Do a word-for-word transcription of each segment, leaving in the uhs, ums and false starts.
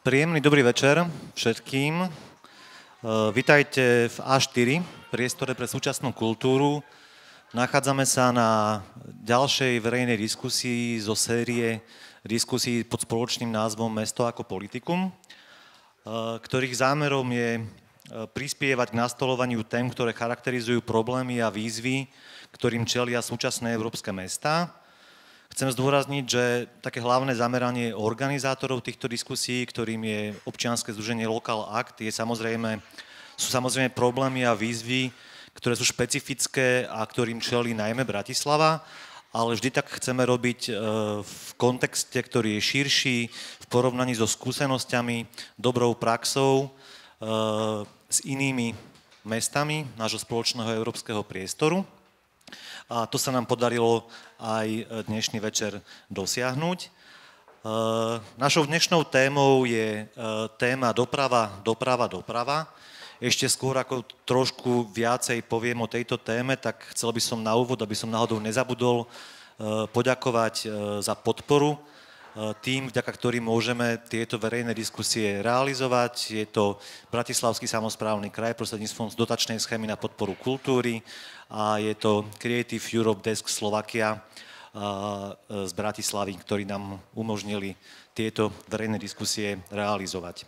Príjemný dobrý večer všetkým. Vitajte v á štyri, priestore pre súčasnú kultúru. Nachádzame sa na ďalšej verejnej diskusii zo série diskusí pod spoločným názvom Mesto ako politikum, ktorých zámerom je prispievať k nastoľovaniu tém, ktoré charakterizujú problémy a výzvy, ktorým čelia súčasné európske mestá. Chcem zdôrazniť, že také hlavné zameranie organizátorov týchto diskusí, ktorým je občianske združenie Local Act, je samozrejme, sú samozrejme problémy a výzvy, ktoré sú špecifické a ktorým čelí najmä Bratislava, ale vždy tak chceme robiť v kontexte, ktorý je širší, v porovnaní so skúsenosťami, dobrou praxou s inými mestami nášho spoločného európskeho priestoru. A to sa nám podarilo aj dnešný večer dosiahnuť. Našou dnešnou témou je téma doprava, doprava, doprava. Ešte skôr ako trošku viacej poviem o tejto téme, tak chcel by som na úvod, aby som náhodou nezabudol, poďakovať za podporu tým, vďaka ktorým môžeme tieto verejné diskusie realizovať. Je to Bratislavský samosprávny kraj prostredníctvom dotačnej schémy na podporu kultúry a je to Creative Europe Desk Slovakia z Bratislavy, ktorí nám umožnili tieto verejné diskusie realizovať.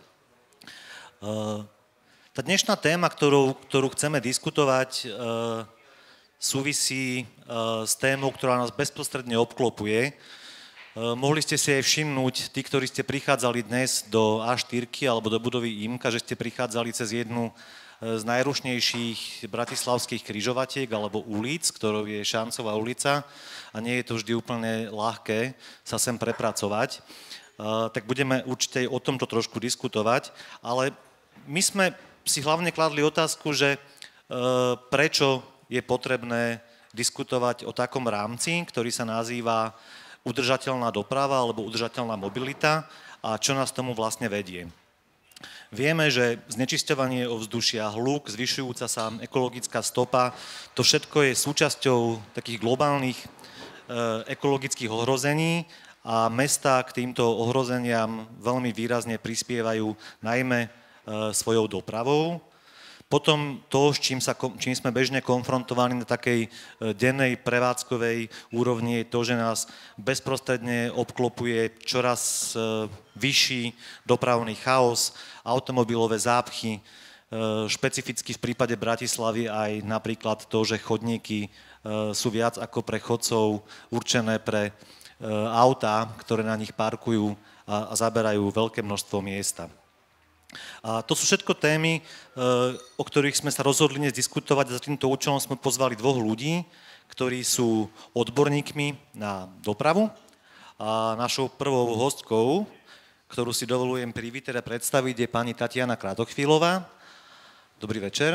Tá dnešná téma, ktorú, ktorú chceme diskutovať, súvisí s témou, ktorá nás bezprostredne obklopuje. Mohli ste si aj všimnúť, tí, ktorí ste prichádzali dnes do á štyri alebo do budovy IMKA, že ste prichádzali cez jednu z najrušnejších bratislavských križovatiek alebo ulic, ktorou je Šancová ulica a nie je to vždy úplne ľahké sa sem prepracovať. Tak budeme určite aj o tomto trošku diskutovať, ale my sme si hlavne kladli otázku, že prečo je potrebné diskutovať o takom rámci, ktorý sa nazýva udržateľná doprava alebo udržateľná mobilita a čo nás tomu vlastne vedie. Vieme, že znečisťovanie ovzdušia, hluk, zvyšujúca sa ekologická stopa, to všetko je súčasťou takých globálnych e, ekologických ohrození a mestá k týmto ohrozeniam veľmi výrazne prispievajú najmä e, svojou dopravou. Potom to, s čím, sa, čím sme bežne konfrontovaní na takej dennej prevádzkovej úrovni, je to, že nás bezprostredne obklopuje čoraz vyšší dopravný chaos, automobilové zápchy, špecificky v prípade Bratislavy aj napríklad to, že chodníky sú viac ako pre chodcov určené pre autá, ktoré na nich parkujú a, a zaberajú veľké množstvo miesta. A to sú všetko témy, o ktorých sme sa rozhodli dnes diskutovať a za týmto účelom sme pozvali dvoch ľudí, ktorí sú odborníkmi na dopravu. A našou prvou hostkou, ktorú si dovolujem privítať a predstaviť, je pani Tatiana Kratochvílová. Dobrý večer.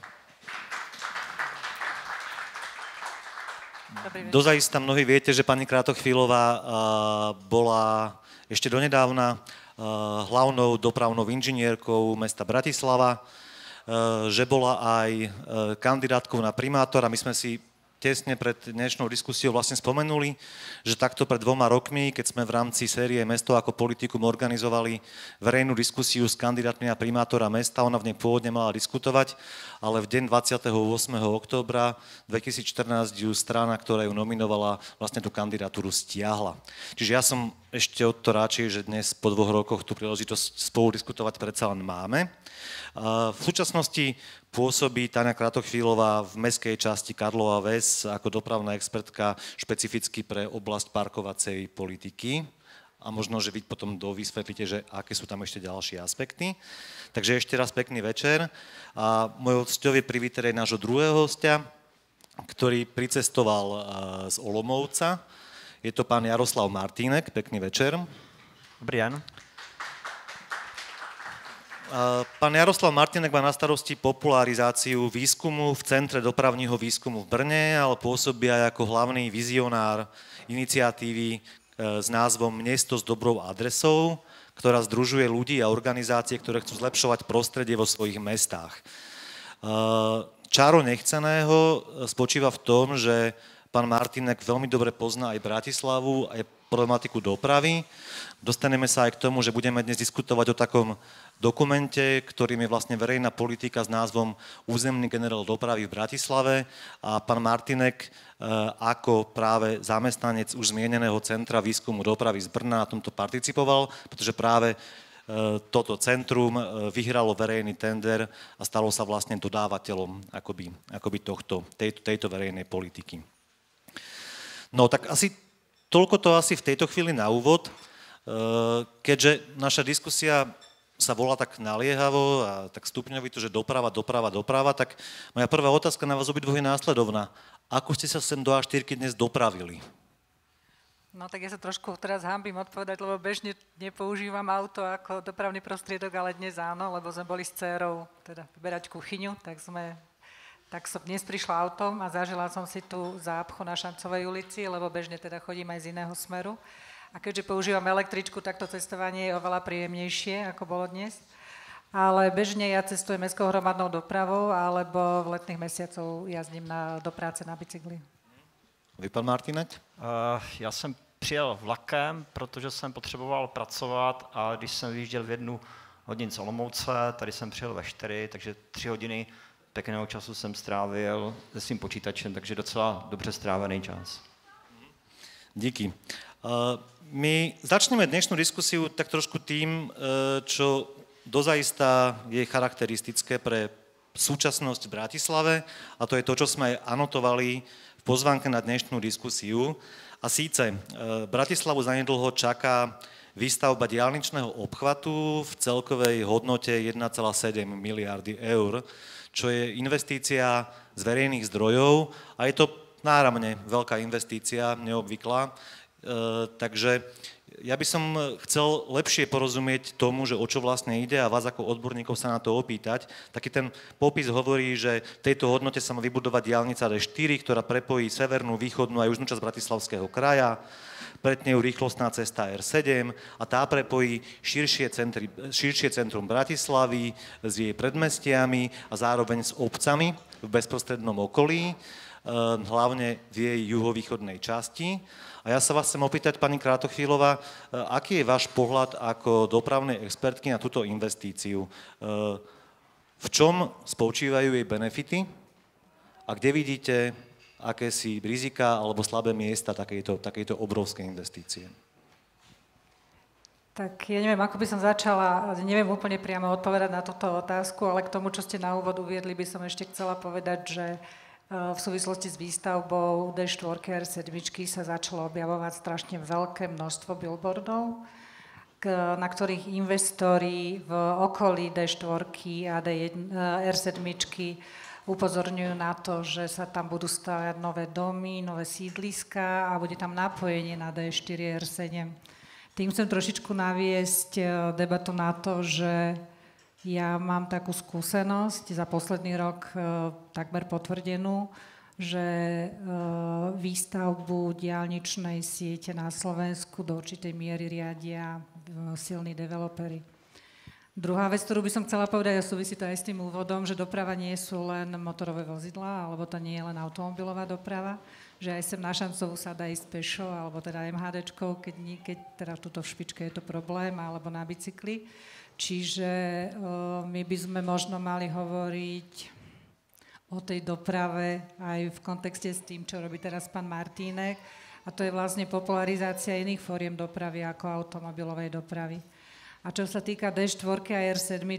Dobrý večer. Dozajista mnohí viete, že pani Kratochvílová bola ešte donedávna hlavnou dopravnou inžinierkou mesta Bratislava, že bola aj kandidátkou na primátora. My sme si tesne pred dnešnou diskusiou vlastne spomenuli, že takto pred dvoma rokmi, keď sme v rámci série Mesto ako politikum organizovali verejnú diskusiu s kandidátmi na primátora mesta, ona v nej pôvodne mala diskutovať, ale v deň dvadsiateho ôsmeho októbra dvetisícštrnásť ju strana, ktorá ju nominovala, vlastne tú kandidatúru stiahla. Čiže ja som ešte o to radšej, že dnes po dvoch rokoch tú príležitosť spolu diskutovať predsa len máme. V súčasnosti pôsobí Tania Kratochvílová v mestskej časti Karlova Ves ako dopravná expertka špecificky pre oblasť parkovacej politiky. A možno, že vy potom dovysvetlíte, že aké sú tam ešte ďalšie aspekty. Takže ešte raz pekný večer. A môj hosťov je privítať aj nášho druhého hostia, ktorý pricestoval z Olomouca. Je to pán Jaroslav Martínek. Pekný večer. Dobrý deň. Pán Jaroslav Martínek má na starosti popularizáciu výskumu v Centre dopravního výskumu v Brne, ale pôsobí aj ako hlavný vizionár iniciatívy s názvom Miesto s dobrou adresou, ktorá združuje ľudí a organizácie, ktoré chcú zlepšovať prostredie vo svojich mestách. Čaro nechceného spočíva v tom, že pán Martínek veľmi dobre pozná aj Bratislavu, aj problematiku dopravy. Dostaneme sa aj k tomu, že budeme dnes diskutovať o takom dokumente, ktorým je vlastne verejná politika s názvom Územný generál dopravy v Bratislave a pán Martínek ako práve zamestnanec už zmieneného Centra výskumu dopravy z Brna na tomto participoval, pretože práve toto centrum vyhralo verejný tender a stalo sa vlastne dodávateľom akoby, akoby tohto, tejto, tejto verejnej politiky. No tak asi toľko to asi v tejto chvíli na úvod. Keďže naša diskusia sa volá tak naliehavo a tak stupňovito, že doprava, doprava, doprava, tak moja prvá otázka na vás obidvoch je následovná. Ako ste sa sem do á štyri dnes dopravili? No tak ja sa trošku teraz hanbím odpovedať, lebo bežne nepoužívam auto ako dopravný prostriedok, ale dnes áno, lebo sme boli s dcérou teda vyberať kuchyňu, tak sme, tak som dnes prišla autom a zažila som si tú zápchu na Šancovej ulici, lebo bežne teda chodím aj z iného smeru. A keďže používam električku, tak to cestovanie je oveľa príjemnejšie, ako bolo dnes. Ale bežne ja cestujem mestskou hromadnou dopravou, alebo v letných mesiacov jazdím na, do práce na bicykli. Vy, pan Martínek? Uh, já jsem přijel vlakem, protože jsem potřeboval pracovat a když jsem vyjížděl v jednu hodin z Olomouce, tady jsem přijel ve čtyři, takže tři hodiny pěkného času jsem strávil se svým počítačem, takže docela dobře strávený čas. Díky. Uh, my začneme dnešnú diskusiu tak trošku tým, čo dozajista je charakteristické pre súčasnosť v Bratislave, a to je to, čo sme aj anotovali v pozvánke na dnešnú diskusiu. A síce Bratislavu zanedlho čaká výstavba diaľničného obchvatu v celkovej hodnote jeden celá sedem miliardy eur, čo je investícia z verejných zdrojov a je to náramne veľká investícia, neobvyklá. Uh, takže ja by som chcel lepšie porozumieť tomu, že o čo vlastne ide a vás ako odborníkov sa na to opýtať. Taký ten popis hovorí, že v tejto hodnote sa má vybudovať diaľnica dé štyri, ktorá prepojí severnú, východnú a južnú časť Bratislavského kraja, pretne ju rýchlostná cesta er sedem a tá prepojí širšie, centri, širšie centrum Bratislavy s jej predmestiami a zároveň s obcami v bezprostrednom okolí, hlavne v jej juhovýchodnej časti. A ja sa vás chcem opýtať, pani Kratochvílová, aký je váš pohľad ako dopravnej expertky na túto investíciu? V čom spočívajú jej benefity a kde vidíte akési rizika alebo slabé miesta takejto, takejto obrovskej investície? Tak ja neviem, ako by som začala, neviem úplne priamo odpovedať na túto otázku, ale k tomu, čo ste na úvod uviedli, by som ešte chcela povedať, že v súvislosti s výstavbou dé štyri a er sedem sa začalo objavovať strašne veľké množstvo billboardov, na ktorých investori v okolí dé štyri a er sedem upozorňujú na to, že sa tam budú stavať nové domy, nové sídliska a bude tam napojenie na dé štyri a er sedem. Tým chcem trošičku naviesť debatu na to, že ja mám takú skúsenosť za posledný rok e, takmer potvrdenú, že e, výstavbu diaľničnej siete na Slovensku do určitej miery riadia e, silní developeri. Druhá vec, ktorú by som chcela povedať, a súvisí to aj s tým úvodom, že doprava nie sú len motorové vozidlá, alebo to nie je len automobilová doprava, že aj sem na Šancovu sa dá ísť pešo, alebo teda MHDčkou, keď, nie, keď teda tuto v špičke je to problém, alebo na bicykli. Čiže uh, my by sme možno mali hovoriť o tej doprave aj v kontexte s tým, čo robí teraz pán Martínek. A to je vlastne popularizácia iných fóriem dopravy ako automobilovej dopravy. A čo sa týka dé štyri a er sedem,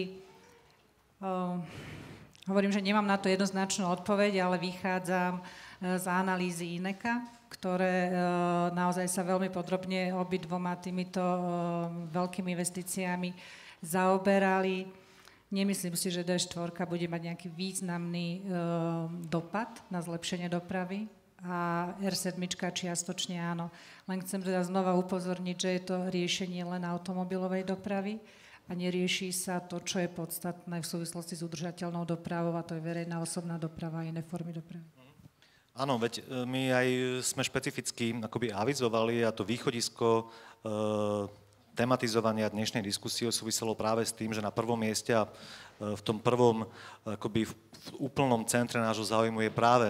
uh, hovorím, že nemám na to jednoznačnú odpoveď, ale vychádzam uh, z analýzy INECA, ktoré uh, naozaj sa veľmi podrobne obidvoma týmito uh, veľkými investíciami zaoberali. Nemyslím si, že dé štyri bude mať nejaký významný uh, dopad na zlepšenie dopravy a er sedem čiastočne áno. Len chcem teda znova upozorniť, že je to riešenie len automobilovej dopravy a nerieši sa to, čo je podstatné v súvislosti s udržateľnou dopravou, a to je verejná osobná doprava a iné formy dopravy. Áno, veď my aj sme špecificky akoby avizovali a to východisko e, tematizovania dnešnej diskusie súviselo práve s tým, že na prvom mieste a e, v tom prvom akoby v, v úplnom centre nášho záujmu je práve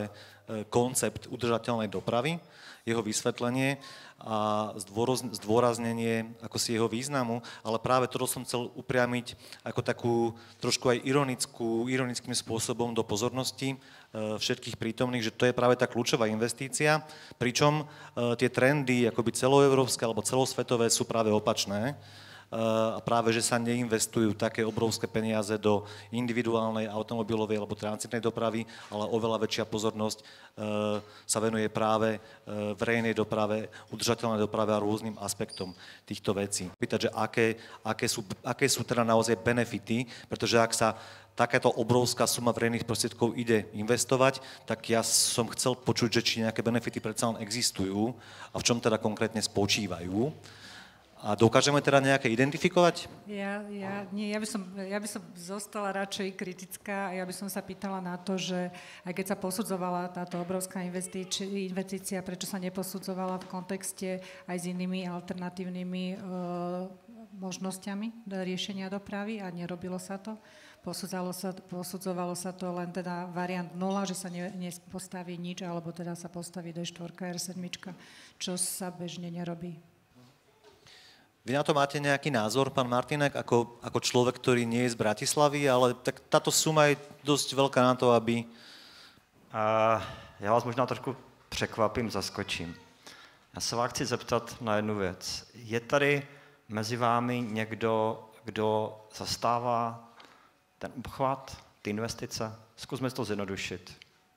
koncept udržateľnej dopravy, jeho vysvetlenie a zdôraznenie ako si jeho významu, ale práve to som chcel upriamiť ako takú trošku aj ironickú, ironickým spôsobom do pozornosti všetkých prítomných, že to je práve tá kľúčová investícia, pričom tie trendy akoby celoeurópske alebo celosvetové sú práve opačné. A práve, že sa neinvestujú také obrovské peniaze do individuálnej automobilovej alebo tranzitnej dopravy, ale oveľa väčšia pozornosť sa venuje práve verejnej doprave, udržateľnej doprave a rôznym aspektom týchto vecí. Pýtať, že aké, aké, sú, aké sú teda naozaj benefity, pretože ak sa takáto obrovská suma verejných prostriedkov ide investovať, tak ja som chcel počuť, že či nejaké benefity predsa len existujú a v čom teda konkrétne spočívajú. A dokážeme teda nejaké identifikovať? Ja, ja, nie, ja, by som, ja by som zostala radšej kritická a ja by som sa pýtala na to, že aj keď sa posudzovala táto obrovská investícia, prečo sa neposudzovala v kontexte aj s inými alternatívnymi e, možnosťami riešenia dopravy a nerobilo sa to. Posudzovalo sa, posudzovalo sa to len teda variant nula, že sa ne, nepostaví nič, alebo teda sa postaví dé štyri, er sedem, čo sa bežne nerobí. Vy na to máte nejaký názor, pán Martínek, ako, ako človek, ktorý nie je z Bratislavy, ale tak táto suma je dosť veľká na to, aby... Uh, já vás možná trošku překvapím, zaskočím. Já se vás chci zeptat na jednu věc. Je tady mezi vámi někdo, kdo zastává ten obchvat, ty investice? Zkusme to zjednodušit.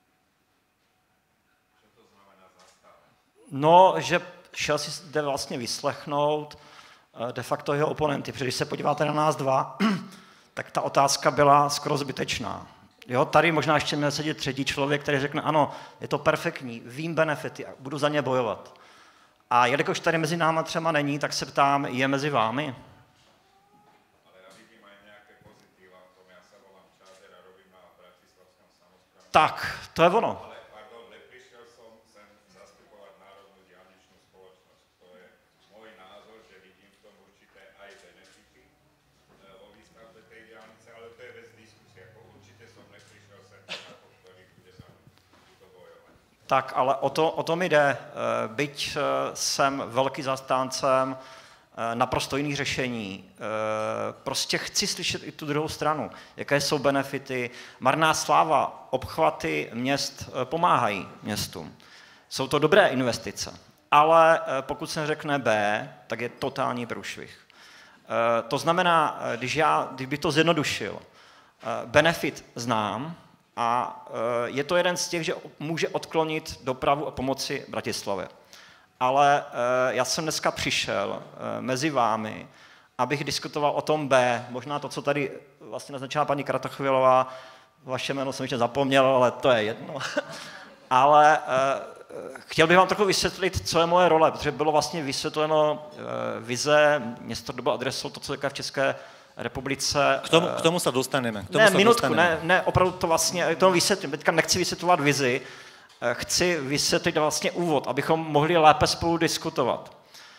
Co to znamená zastávat? No, že šel si zde vlastně vyslechnout de facto jeho oponenty, protože když se podíváte na nás dva, tak ta otázka byla skoro zbytečná. Jo, tady možná ještě měl sedět třetí člověk, který řekne, ano, je to perfektní, vím benefity a budu za ně bojovat. A jelikož tady mezi náma třeba není, tak se ptám, je mezi vámi? Ale já vidím aj nějaké pozitiva v tom, já se volám Čáder a robím na Bratislavskom samosprávnom. Tak, to je ono. Ale pardon, neprišiel som sem zastupovať národnú diaľničnú spoločnosť. To je môj názor, že vidím v tom určité aj benefity vo výstavbe tej diaľnice, ale to je vec diskusie. Určite som neprišiel sem ako, ktorý bude za to bojovať. Tak, ale o to, o to mi jde. Byť jsem velký zastáncem naprosto jiných řešení. Prostě chci slyšet i tu druhou stranu, jaké jsou benefity. Marná sláva, obchvaty měst pomáhají městům. Jsou to dobré investice, ale pokud se řekne B, tak je totální průšvih. To znamená, když, já, když bych to zjednodušil, benefit znám a je to jeden z těch, že může odklonit dopravu a pomoci Bratislavě. Ale já jsem dneska přišel mezi vámi, abych diskutoval o tom B, možná to, co tady vlastně naznačila paní Kratochvílová, vaše jméno jsem ještě zapomněl, ale to je jedno. Ale chtěl bych vám trochu vysvětlit, co je moje role, protože bylo vlastně vysvětleno vize, město, doba, adresu, to, co je v České republice. K tomu, k tomu se dostaneme. K tomu ne, se minutku, dostaneme. ne, ne, opravdu to vlastně, to vysvětlím, teďka nechci vysvětlovat vizi, chci vysvětlit vlastně úvod, abychom mohli lépe spolu diskutovat.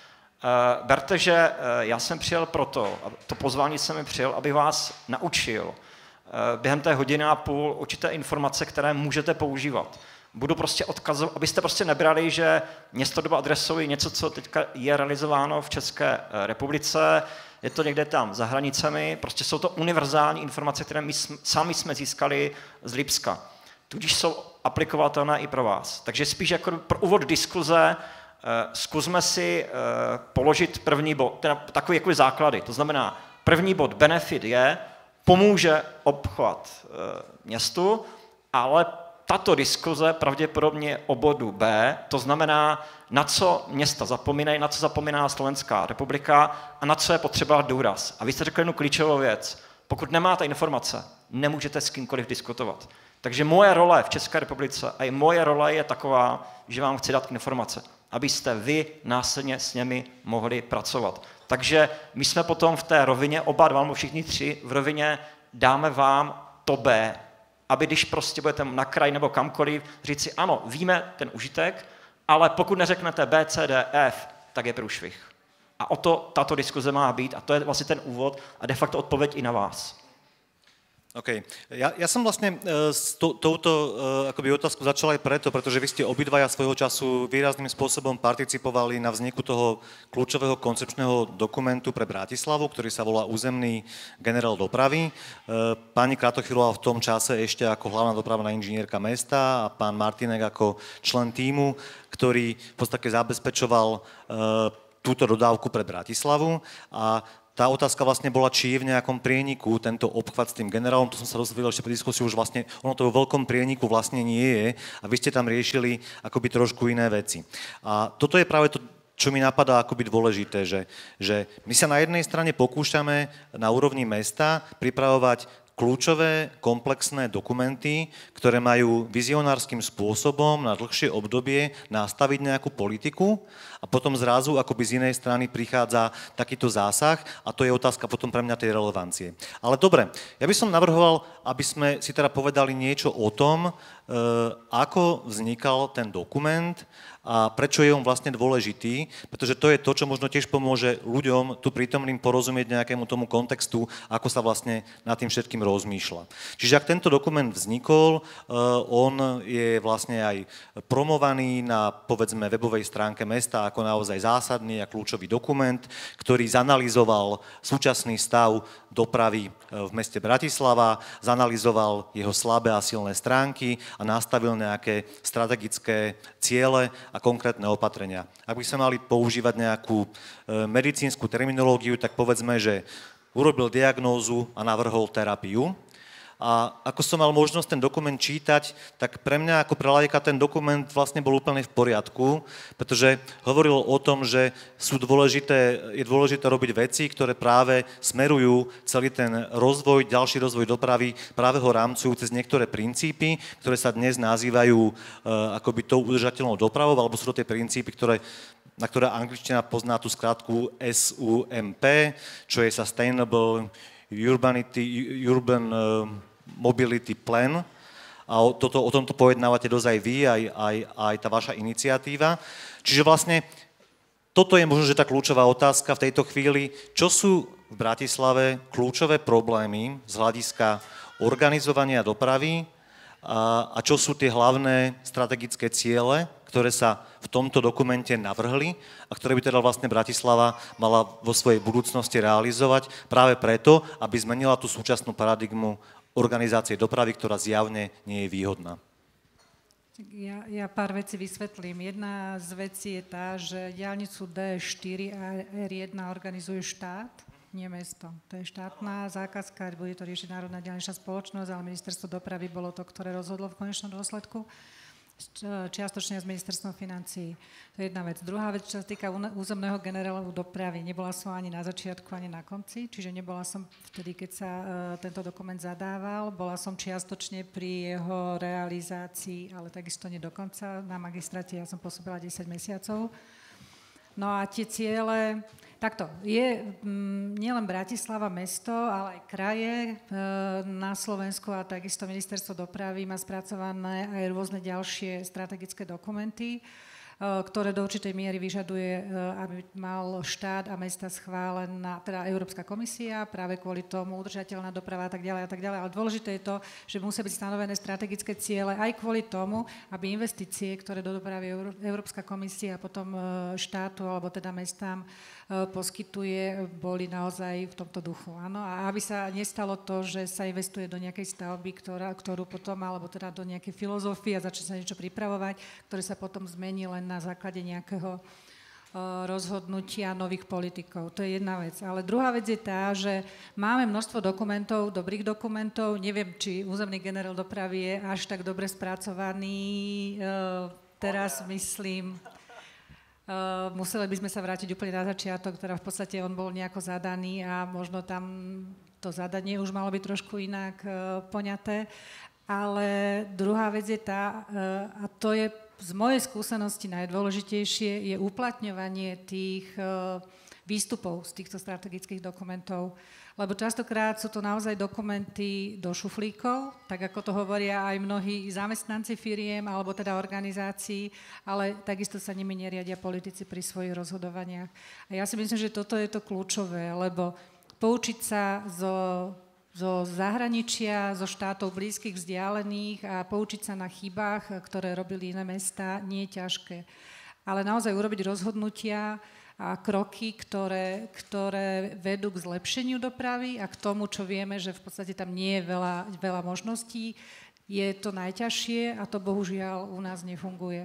Berte, že já jsem přijel proto, a to pozvání jsem mi přijel, abych vás naučil během té hodiny a půl určité informace, které můžete používat. Budu prostě odkazovat, abyste prostě nebrali, že město, doba, adresou je něco, co teďka je realizováno v České republice, je to někde tam za hranicemi, prostě jsou to univerzální informace, které my sami jsme získali z Lipska. Tudíž jsou aplikovatelné i pro vás. Takže spíš jako pro úvod diskuze zkusme si položit první bod, teda takový jako základy. To znamená, první bod, benefit je, pomůže obchvat městu, ale tato diskuze pravděpodobně o bodu B, to znamená, na co města zapomínají, na co zapomíná Slovenská republika a na co je potřeba důraz. A vy jste řekli jednu klíčovou věc. Pokud nemáte informace, nemůžete s kýmkoliv diskutovat. Takže moje role v České republice a i moje role je taková, že vám chci dát informace, abyste vy následně s nimi mohli pracovat. Takže my jsme potom v té rovině, oba dva, všichni tři, v rovině dáme vám to B, aby když prostě budete na kraj nebo kamkoliv, říct si ano, víme ten užitek, ale pokud neřeknete B, C, D, F, tak je průšvih. A o to tato diskuze má být a to je vlastně ten úvod a de facto odpověď i na vás. OK. Ja, ja som vlastne uh, s to, touto uh, akoby otázku začal aj preto, pretože vy ste obidvaja svojho času výrazným spôsobom participovali na vzniku toho kľúčového koncepčného dokumentu pre Bratislavu, ktorý sa volá Územný generál dopravy. Uh, pani Kratochvíľová v tom čase ešte ako hlavná dopravná inžinierka mesta a pán Martinek ako člen tímu, ktorý v podstate zabezpečoval uh, túto dodávku pre Bratislavu a tá otázka vlastne bola, či je v nejakom prieniku tento obchvat s tým generálom, to som sa dozvedel ešte pri diskusii, už vlastne ono to vo veľkom prieniku vlastne nie je a vy ste tam riešili akoby trošku iné veci. A toto je práve to, čo mi napadá akoby dôležité, že, že my sa na jednej strane pokúšame na úrovni mesta pripravovať kľúčové komplexné dokumenty, ktoré majú vizionárskym spôsobom na dlhšie obdobie nastaviť nejakú politiku a potom zrazu akoby z inej strany prichádza takýto zásah a to je otázka potom pre mňa tej relevancie. Ale dobre, ja by som navrhoval, aby sme si teda povedali niečo o tom, e, ako vznikal ten dokument a prečo je on vlastne dôležitý, pretože to je to, čo možno tiež pomôže ľuďom tu prítomným porozumieť nejakému tomu kontextu, ako sa vlastne nad tým všetkým rozmýšľa. Čiže ak tento dokument vznikol, on je vlastne aj promovaný na, povedzme, webovej stránke mesta ako naozaj zásadný a kľúčový dokument, ktorý zanalizoval súčasný stav dopravy v meste Bratislava, zanalizoval jeho slabé a silné stránky a nastavil nejaké strategické ciele a konkrétne opatrenia. Ak by sme mali používať nejakú medicínsku terminológiu, tak povedzme, že urobil diagnózu a navrhol terapiu. A ako som mal možnosť ten dokument čítať, tak pre mňa ako pre laika ten dokument vlastne bol úplne v poriadku, pretože hovoril o tom, že sú dôležité, je dôležité robiť veci, ktoré práve smerujú celý ten rozvoj, ďalší rozvoj dopravy, práve ho rámcujú cez niektoré princípy, ktoré sa dnes nazývajú e, akoby tou udržateľnou dopravou, alebo sú to tie princípy, ktoré na ktoré angličtina pozná tú skratku S U M P, čo je Sustainable Urbanity, Urban Mobility Plan. A o, toto, o tomto pojednávate dosť aj vy, aj, aj, aj tá vaša iniciatíva. Čiže vlastne toto je možno, že tá kľúčová otázka v tejto chvíli. Čo sú v Bratislave kľúčové problémy z hľadiska organizovania dopravy a, a čo sú tie hlavné strategické ciele, ktoré sa v tomto dokumente navrhli a ktoré by teda vlastne Bratislava mala vo svojej budúcnosti realizovať práve preto, aby zmenila tú súčasnú paradigmu organizácie dopravy, ktorá zjavne nie je výhodná. Ja, ja pár vecí vysvetlím. Jedna z vecí je tá, že diaľnicu D štyri a R jeden organizuje štát, nie mesto. To je štátna zákazka, bude to riešiť Národná diaľničná spoločnosť, ale ministerstvo dopravy bolo to, ktoré rozhodlo v konečnom dôsledku. Čiastočne s ministerstvom financií. To je jedna vec. Druhá vec, čo sa týka územného generálu dopravy. Nebola som ani na začiatku, ani na konci, čiže nebola som vtedy, keď sa uh, tento dokument zadával. Bola som čiastočne pri jeho realizácii, ale takisto nie dokonca. Na magistráte ja som pôsobila desať mesiacov. No a tie ciele... Takto, je mm, nielen Bratislava mesto, ale aj kraje e, na Slovensku a takisto ministerstvo dopravy má spracované aj rôzne ďalšie strategické dokumenty, e, ktoré do určitej miery vyžaduje, e, aby mal štát a mesta schválená, teda Európska komisia, práve kvôli tomu udržateľná doprava a tak ďalej a tak ďalej. Ale dôležité je to, že musia byť stanovené strategické ciele aj kvôli tomu, aby investície, ktoré do dopravy Európska komisia a potom e, štátu alebo teda mestám poskytuje, boli naozaj v tomto duchu. Áno? A aby sa nestalo to, že sa investuje do nejakej stavby, ktorá, ktorú potom, alebo teda do nejakej filozofie a začne sa niečo pripravovať, ktoré sa potom zmení len na základe nejakého uh, rozhodnutia nových politikov. To je jedna vec. Ale druhá vec je tá, že máme množstvo dokumentov, dobrých dokumentov. Neviem, či územný generál dopravy je až tak dobre spracovaný. Uh, teraz myslím... Uh, museli by sme sa vrátiť úplne na začiatok, teda v podstate on bol nejako zadaný a možno tam to zadanie už malo byť trošku inak uh, poňaté. Ale druhá vec je tá, uh, a to je z mojej skúsenosti najdôležitejšie, je uplatňovanie tých uh, výstupov z týchto strategických dokumentov. Lebo častokrát sú to naozaj dokumenty do šuflíkov, tak ako to hovoria aj mnohí zamestnanci firiem alebo teda organizácií, ale takisto sa nimi neriadia politici pri svojich rozhodovaniach. A ja si myslím, že toto je to kľúčové, lebo poučiť sa zo zo zahraničia, zo štátov blízkych, vzdialených a poučiť sa na chybách, ktoré robili iné mestá, nie je ťažké. Ale naozaj urobiť rozhodnutia a kroky, ktoré, ktoré vedú k zlepšeniu dopravy a k tomu, čo vieme, že v podstate tam nie je veľa, veľa možností, je to najťažšie a to bohužiaľ u nás nefunguje.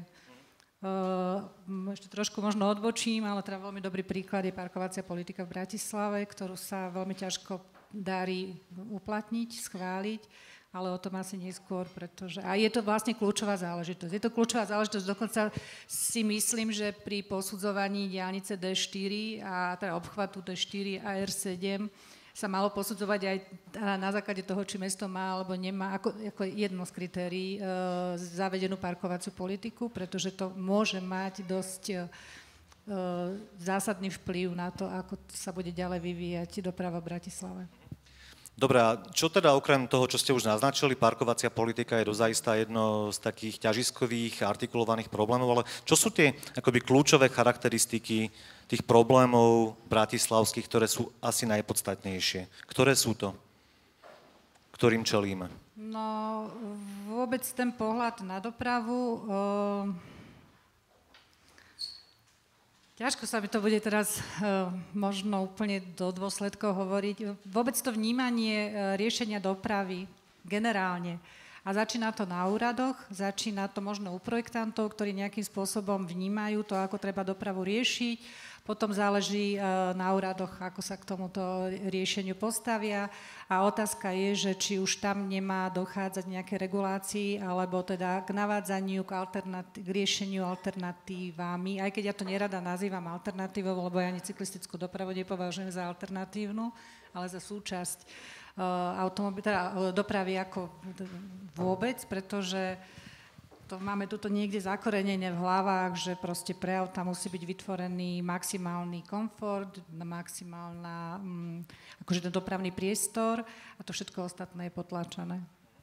Ešte trošku možno odbočím, ale teda veľmi dobrý príklad je parkovacia politika v Bratislave, ktorú sa veľmi ťažko darí uplatniť, schváliť, ale o tom asi neskôr, pretože... A je to vlastne kľúčová záležitosť. Je to kľúčová záležitosť, dokonca si myslím, že pri posudzovaní diaľnice dé štyri a teda obchvatu dé štyri a er sedem sa malo posudzovať aj na základe toho, či mesto má alebo nemá, ako, ako jedno z kritérií, e, zavedenú parkovaciu politiku, pretože to môže mať dosť e, zásadný vplyv na to, ako sa bude ďalej vyvíjať doprava v Bratislave. Dobre, a čo teda okrem toho, čo ste už naznačili, parkovacia politika je dozajista jedno z takých ťažiskových, artikulovaných problémov, ale čo sú tie akoby kľúčové charakteristiky tých problémov bratislavských, ktoré sú asi najpodstatnejšie? Ktoré sú to, ktorým čelíme? No, vôbec ten pohľad na dopravu... Uh... Ťažko sa mi to bude teraz uh, možno úplne do dôsledkov hovoriť. Vôbec to vnímanie uh, riešenia dopravy generálne. A začína to na úradoch, začína to možno u projektantov, ktorí nejakým spôsobom vnímajú to, ako treba dopravu riešiť. Potom záleží uh, na úradoch, ako sa k tomuto riešeniu postavia. A otázka je, že či už tam nemá dochádzať nejaké regulácii, alebo teda k navádzaniu, k, alternatí- k riešeniu alternatívami, aj keď ja to nerada nazývam alternatívou, lebo ja ani cyklistickú dopravu nepovažujem za alternatívnu, ale za súčasť uh, automobil, teda, uh, dopravy ako vôbec, pretože to máme tuto niekde zakorenené v hlavách, že proste pre auta musí byť vytvorený maximálny komfort, maximálna, um, akože ten dopravný priestor a to všetko ostatné je potláčané.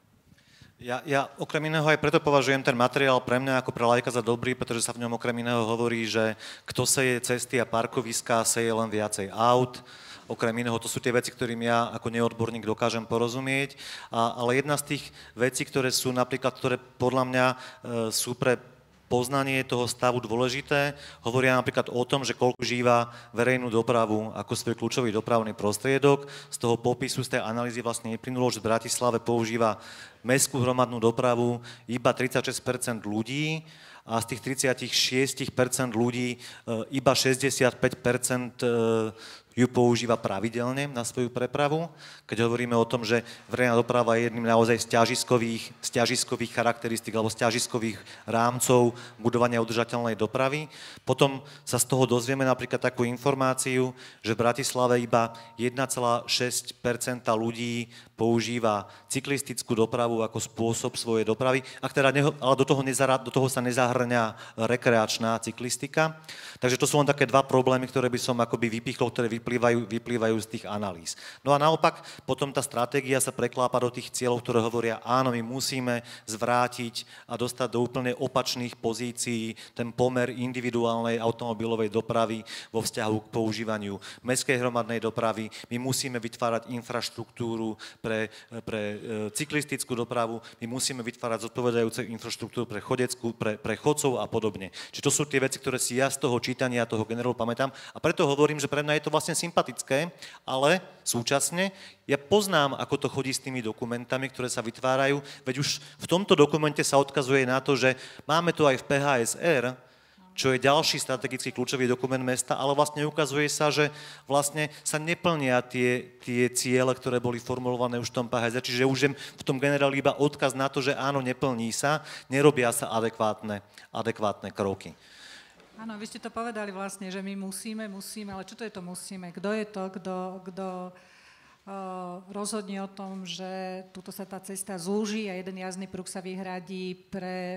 Ja, ja okrem iného aj preto považujem ten materiál pre mňa ako pre laika za dobrý, pretože sa v ňom okrem iného hovorí, že kto seje cesty a parkoviská, seje len viacej aut. Okrem iného, to sú tie veci, ktorým ja ako neodborník dokážem porozumieť. A, ale jedna z tých vecí, ktoré sú napríklad, ktoré podľa mňa e, sú pre poznanie toho stavu dôležité, hovoria napríklad o tom, že koľko žíva verejnú dopravu ako svoj kľúčový dopravný prostriedok. Z toho popisu, z tej analýzy vlastne neplynulo, že v Bratislave používa mestskú hromadnú dopravu iba tridsaťšesť percent ľudí a z tých tridsaťšesť percent ľudí iba šesťdesiatpäť percent ju používa pravidelne na svoju prepravu. Keď hovoríme o tom, že verejná doprava je jedným naozaj z ťažiskových, z ťažiskových charakteristík alebo z ťažiskových rámcov budovania udržateľnej dopravy. Potom sa z toho dozvieme napríklad takú informáciu, že v Bratislave iba jeden celá šesť percent ľudí používa cyklistickú dopravu ako spôsob svojej dopravy, ak teda neho, ale do toho, nezara, do toho sa nezahrňa rekreačná cyklistika. Takže to sú len také dva problémy, ktoré by som akoby vypichol, ktoré vyplývajú, vyplývajú z tých analýz. No a naopak, potom tá stratégia sa preklápa do tých cieľov, ktoré hovoria, áno, my musíme zvrátiť a dostať do úplne opačných pozícií ten pomer individuálnej automobilovej dopravy vo vzťahu k používaniu mestskej hromadnej dopravy. My musíme vytvárať infraštruktúru pre, pre cyklistickú dopravu, my musíme vytvárať zodpovedajúcu infraštruktúru pre chodeckú, pre, pre chodcov a podobne. Čiže to sú tie veci, ktoré si ja z toho čítania toho generálu pamätám a preto hovorím, že pre mňa je to vlastne sympatické, ale súčasne ja poznám, ako to chodí s tými dokumentami, ktoré sa vytvárajú, veď už v tomto dokumente sa odkazuje na to, že máme to aj v pé há es er, čo je ďalší strategický kľúčový dokument mesta, ale vlastne ukazuje sa, že vlastne sa neplnia tie, tie ciele, ktoré boli formulované už v tom pé há es er, čiže už je v tom generáli iba odkaz na to, že áno, neplní sa, nerobia sa adekvátne, adekvátne kroky. Áno, vy ste to povedali vlastne, že my musíme, musíme, ale čo to je to musíme? Kto je to, kto, kto uh, rozhodne o tom, že túto sa tá cesta zúži a jeden jazdný pruh sa vyhradí pre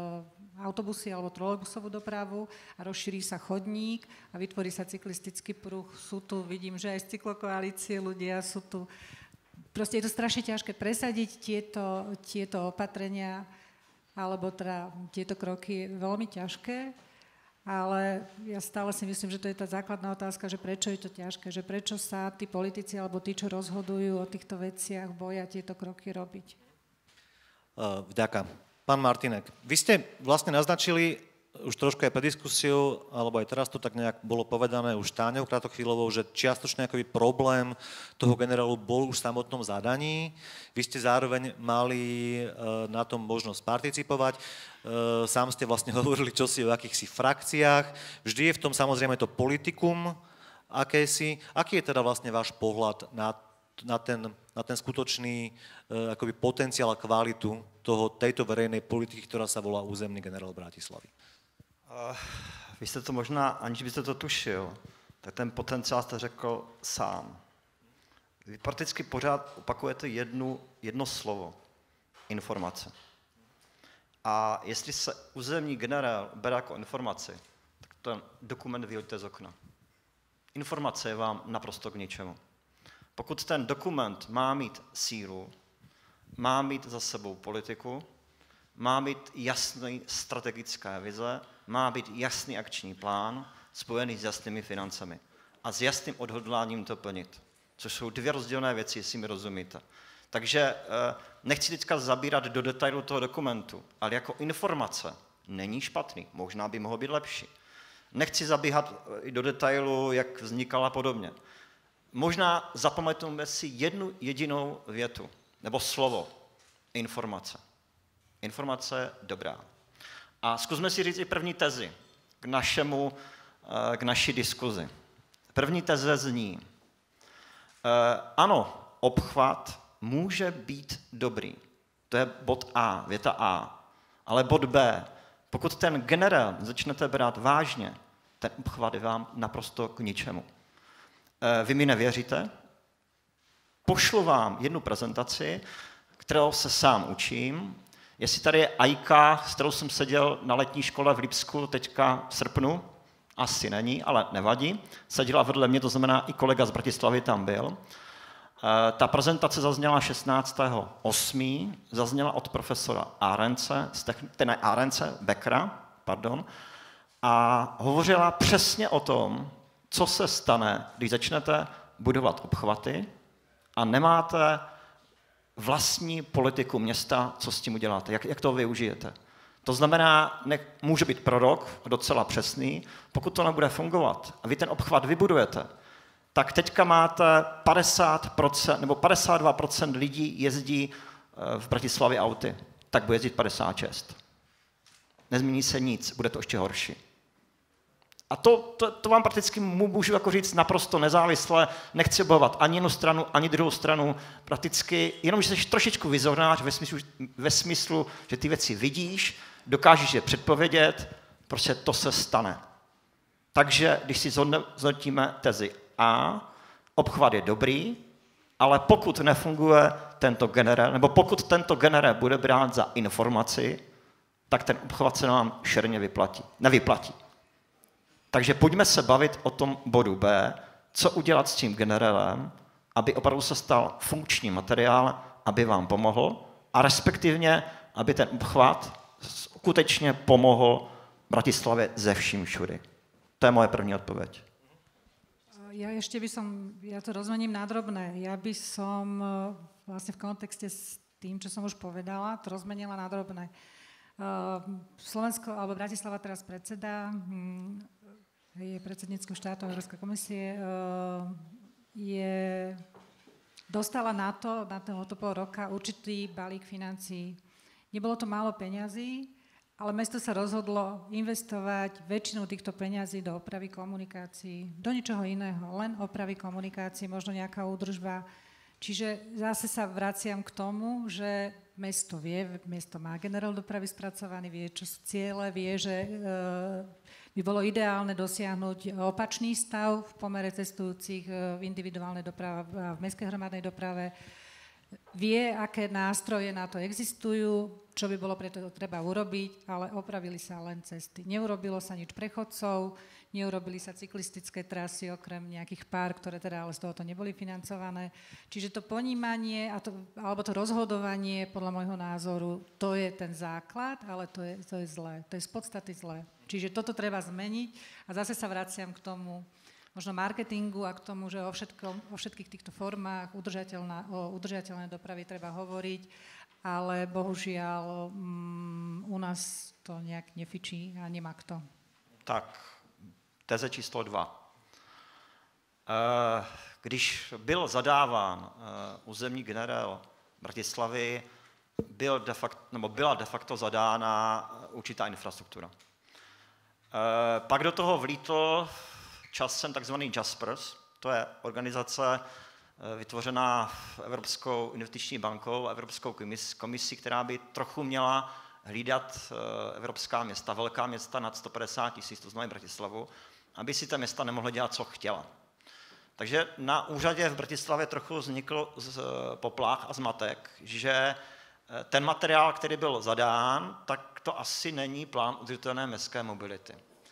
uh, autobusy alebo trolejbusovú dopravu a rozšíri sa chodník a vytvorí sa cyklistický pruh. Sú tu, vidím, že aj z cyklokoalície ľudia sú tu. Proste je to strašne ťažké presadiť tieto, tieto opatrenia alebo teda tieto kroky, je veľmi ťažké. ale ja stále si myslím, že to je tá základná otázka, že prečo je to ťažké, že prečo sa tí politici alebo tí, čo rozhodujú o týchto veciach, boja tieto kroky robiť. Vďaka. Pán Martínek, vy ste vlastne naznačili už trošku aj pre diskusiu, alebo aj teraz to tak nejak bolo povedané už Táňou Kratochvíľovou, že čiastočne akoby problém toho generálu bol už v samotnom zadaní. Vy ste zároveň mali na tom možnosť participovať. Sám ste vlastne hovorili čosi o akýchsi frakciách. Vždy je v tom samozrejme to politikum akési. Aký je teda vlastne váš pohľad na, na, ten, na ten skutočný akoby potenciál a kvalitu toho, tejto verejnej politiky, ktorá sa volá územný generál Bratislavy? Uh, vy jste to možná, aniž byste to tušil, tak ten potenciál jste řekl sám. Vy prakticky pořád opakujete jednu, jedno slovo. Informace. A jestli se územní generál bere jako informaci, tak ten dokument vyhoďte z okna. Informace je vám naprosto k ničemu. Pokud ten dokument má mít sílu, má mít za sebou politiku, má být jasný strategické vize, má být jasný akční plán spojený s jasnými financemi a s jasným odhodláním to plnit, což jsou dvě rozdílné věci, jestli mi rozumíte. Takže nechci teďka zabírat do detailu toho dokumentu, ale jako informace není špatný, možná by mohl být lepší. Nechci zabíhat i do detailu, jak vznikala podobně. Možná zapamatujeme si jednu jedinou větu, nebo slovo, informace. Informace dobrá. A zkusme si říct i první tezi k, našemu, k naší diskuzi. První teze zní, ano, obchvat může být dobrý. To je bod A, věta A. Ale bod B, pokud ten generál začnete brát vážně, ten obchvat je vám naprosto k ničemu. Vy mi nevěříte? Pošlu vám jednu prezentaci, kterou se sám učím. Jestli tady je Ajka, s kterou jsem seděl na letní škole v Lipsku teďka v srpnu, asi není, ale nevadí. Seděla vedle mě, to znamená i kolega z Bratislavy tam byl. Ta prezentace zazněla šestnáctého osmého zazněla od profesora Arence, ne Arence, Beckera, pardon, a hovořila přesně o tom, co se stane, když začnete budovat obchvaty a nemáte vlastní politiku města, co s tím uděláte, jak, jak to využijete. To znamená, ne, může být prorok, docela přesný, pokud to nebude fungovat a vy ten obchvat vybudujete, tak teďka máte padesát procent nebo padesát dva procent lidí jezdí v Bratislavě auty, tak bude jezdit padesát šest procent. Nezmění se nic, bude to ještě horší. A to, to, to vám prakticky můžu jako říct naprosto nezávisle, nechci obhajovat ani jednu stranu, ani druhou stranu, prakticky, jenom že jsi trošičku vizionář ve smyslu, ve smyslu, že ty věci vidíš, dokážeš je předpovědět, prostě to se stane. Takže když si zhodnotíme tezi A, obchvat je dobrý, ale pokud nefunguje tento generál, nebo pokud tento generál bude brát za informaci, tak ten obchvat se nám šerně vyplatí, nevyplatí. Takže pojďme se bavit o tom bodu B, co udělat s tím generálem, aby opravdu se stal funkční materiál, aby vám pomohl a respektivně, aby ten obchvat skutečně pomohl Bratislavě ze vším všudy. To je moje první odpověď. Ja ešte by som, ja to rozmením na drobné. Ja by som vlastne v kontexte s tým, čo som už povedala, to rozmenila na drobné. Slovensko, alebo Bratislava teraz predseda, je predsedníckou štátom Európskej komisie, je, dostala na to, na tohoto pol roka určitý balík financií. Nebolo to málo peňazí, ale mesto sa rozhodlo investovať väčšinu týchto peňazí do opravy komunikácií, do ničoho iného, len opravy komunikácií, možno nejaká údržba. Čiže zase sa vraciam k tomu, že mesto vie, mesto má generál dopravy spracovaný, vie, čo sú ciele, vie, že e, by bolo ideálne dosiahnuť opačný stav v pomere cestujúcich v individuálnej doprave a v mestskej hromadnej doprave. Vie, aké nástroje na to existujú, čo by bolo preto treba urobiť, ale opravili sa len cesty. Neurobilo sa nič pre chodcov, neurobili sa cyklistické trasy, okrem nejakých pár, ktoré teda ale z tohoto neboli financované. Čiže to ponímanie, a to, alebo to rozhodovanie, podľa môjho názoru, to je ten základ, ale to je, to je zlé. To je z podstaty zlé. Čiže toto treba zmeniť a zase sa vraciam k tomu možno marketingu a k tomu, že o, všetkom, o všetkých týchto formách udržateľná, o udržateľnej dopravy treba hovoriť, ale bohužiaľ mm, u nás to nejak nefičí a nemá kto. Tak, teze číslo dva. Když byl zadáván územní generál Bratislavy, byl de facto, nebo byla de facto zadána určitá infrastruktura. Pak do toho vlítl časem takzvaný Jaspers, to je organizace vytvořená Evropskou investiční bankou a Evropskou komisí, která by trochu měla hlídat evropská města, velká města nad sto padesát tisíc, to znamená Bratislavu, aby si ta města nemohla dělat, co chtěla. Takže na úřadě v Bratislavě trochu vznikl poplach a zmatek, že ten materiál, který byl zadán, tak to asi není plán udržitelné městské mobility.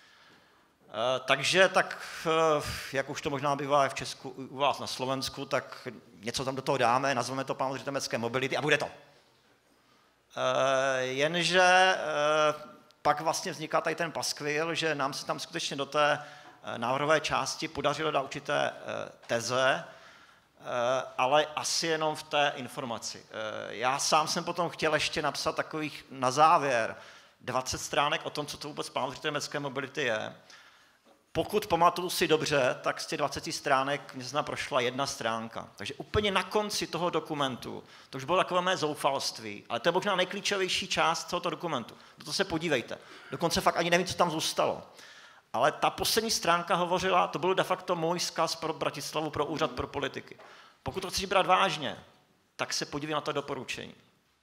Takže tak, jak už to možná bývá v Česku, u vás na Slovensku, tak něco tam do toho dáme, nazveme to plán udržitelné městské mobility a bude to. Jenže pak vlastně vzniká tady ten paskvil, že nám se tam skutečně do té návrhové části podařilo dát určité teze, ale asi jenom v té informaci. Já sám jsem potom chtěl ještě napsat takových na závěr dvacet stránek o tom, co to vůbec plán udržitelné městské mobility je. Pokud pamatuju si dobře, tak z těch dvaceti stránek mě zna prošla jedna stránka. Takže úplně na konci toho dokumentu, to už bylo takové mé zoufalství, ale to je možná nejklíčovější část tohoto dokumentu. Do toho se podívejte. Dokonce fakt ani nevím, co tam zůstalo. Ale ta poslední stránka hovořila, to byl de facto můj vzkaz pro Bratislavu, pro úřad pro politiky. Pokud to chceš brát vážně, tak se podívej na to doporučení.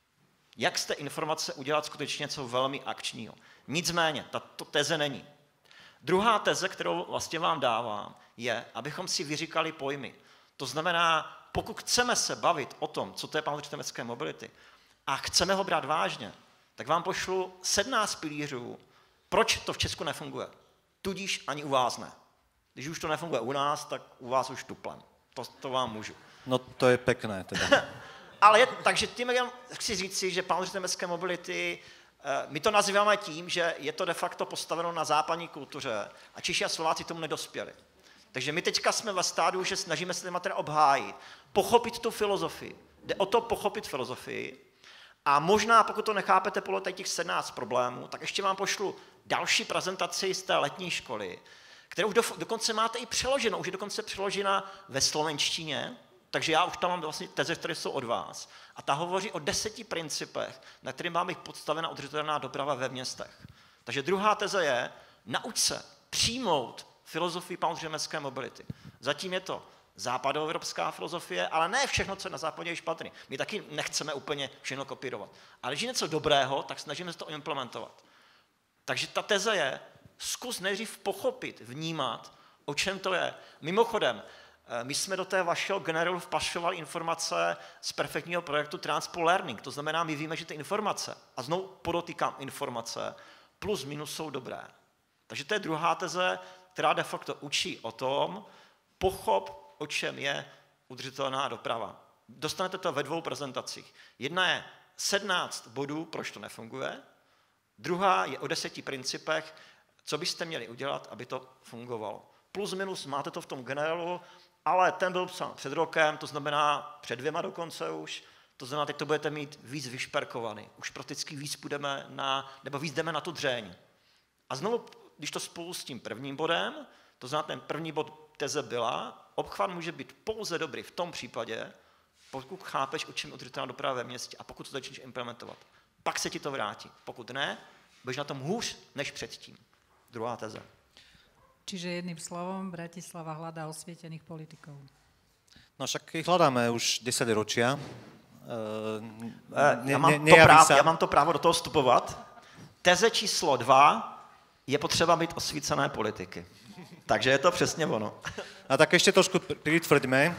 Jak z té informace udělat skutečně něco velmi akčního. Nicméně, tato teze není. Druhá teze, kterou vlastně vám dávám, je, abychom si vyříkali pojmy. To znamená, pokud chceme se bavit o tom, co to je plán udržitelné městské mobility, a chceme ho brát vážně, tak vám pošlu sedmnáct pilířů, proč to v Česku nefunguje. Tudíž ani u vás ne. Když už to nefunguje u nás, tak u vás už tuplem. To, to vám můžu. No to je pekné teda. Ale je, takže tím chci říci, že plán udržitelné městské mobility, my to nazýváme tím, že je to de facto postaveno na západní kultuře a Češi a Slováci tomu nedospěli. Takže my teďka jsme ve stádiu, že snažíme se ten materiál obhájit, pochopit tu filozofii. Jde o to pochopit filozofii a možná, pokud to nechápete podle těch sedmnáct problémů, tak ještě vám pošlu další prezentaci z té letní školy, kterou už do, dokonce máte i přeloženou, už je dokonce přeložena ve slovenštině, takže já už tam mám vlastně teze, které jsou od vás. A ta hovoří o deseti principech, na kterých má být podstavena udržitelná doprava ve městech. Takže druhá teze je, nauč se přijmout filozofii plán udržitelné městské mobility. Zatím je to západoevropská filozofie, ale ne všechno, co je na západě, je špatný. My taky nechceme úplně všechno kopírovat. Ale když je něco dobrého, tak snažíme se to implementovat. Takže ta teze je, zkus nejdřív pochopit, vnímat, o čem to je. Mimochodem, my jsme do té vašeho generálu vpašovali informace z perfektního projektu Transport Learning. To znamená, my víme, že ty informace, a znovu podotýkám informace, plus minus jsou dobré. Takže to je druhá teze, která de facto učí o tom, pochop, o čem je udržitelná doprava. Dostanete to ve dvou prezentacích. Jedna je sedmnáct bodů, proč to nefunguje. Druhá je o deseti principech, co byste měli udělat, aby to fungovalo. Plus minus máte to v tom generálu, ale ten byl psán před rokem, to znamená před dvěma dokonce už, to znamená, teď to budete mít víc vyšperkovaný. Už prakticky víc půjdeme na, nebo víc jdeme na tu dřeň. A znovu, když to spolu s tím prvním bodem, to znamená, ten první bod teze byla, obchvat může být pouze dobrý v tom případě, pokud chápeš, o čem je udržitelná doprava ve městě a pokud to začneš implementovat. Pak se ti to vrátí. Pokud ne, budeš na tom hůř než předtím. Druhá teze. Čiže jedným slovom, Bratislava hľadá osvietených politikov. No však ich hľadáme už desať ročia. Ne, já, mám ne, to právo, sa... já mám to právo do toho vstupovat. Teze číslo dva je potřeba mít osvícené politiky. Takže je to přesně ono. A tak ještě trošku pritvrďme.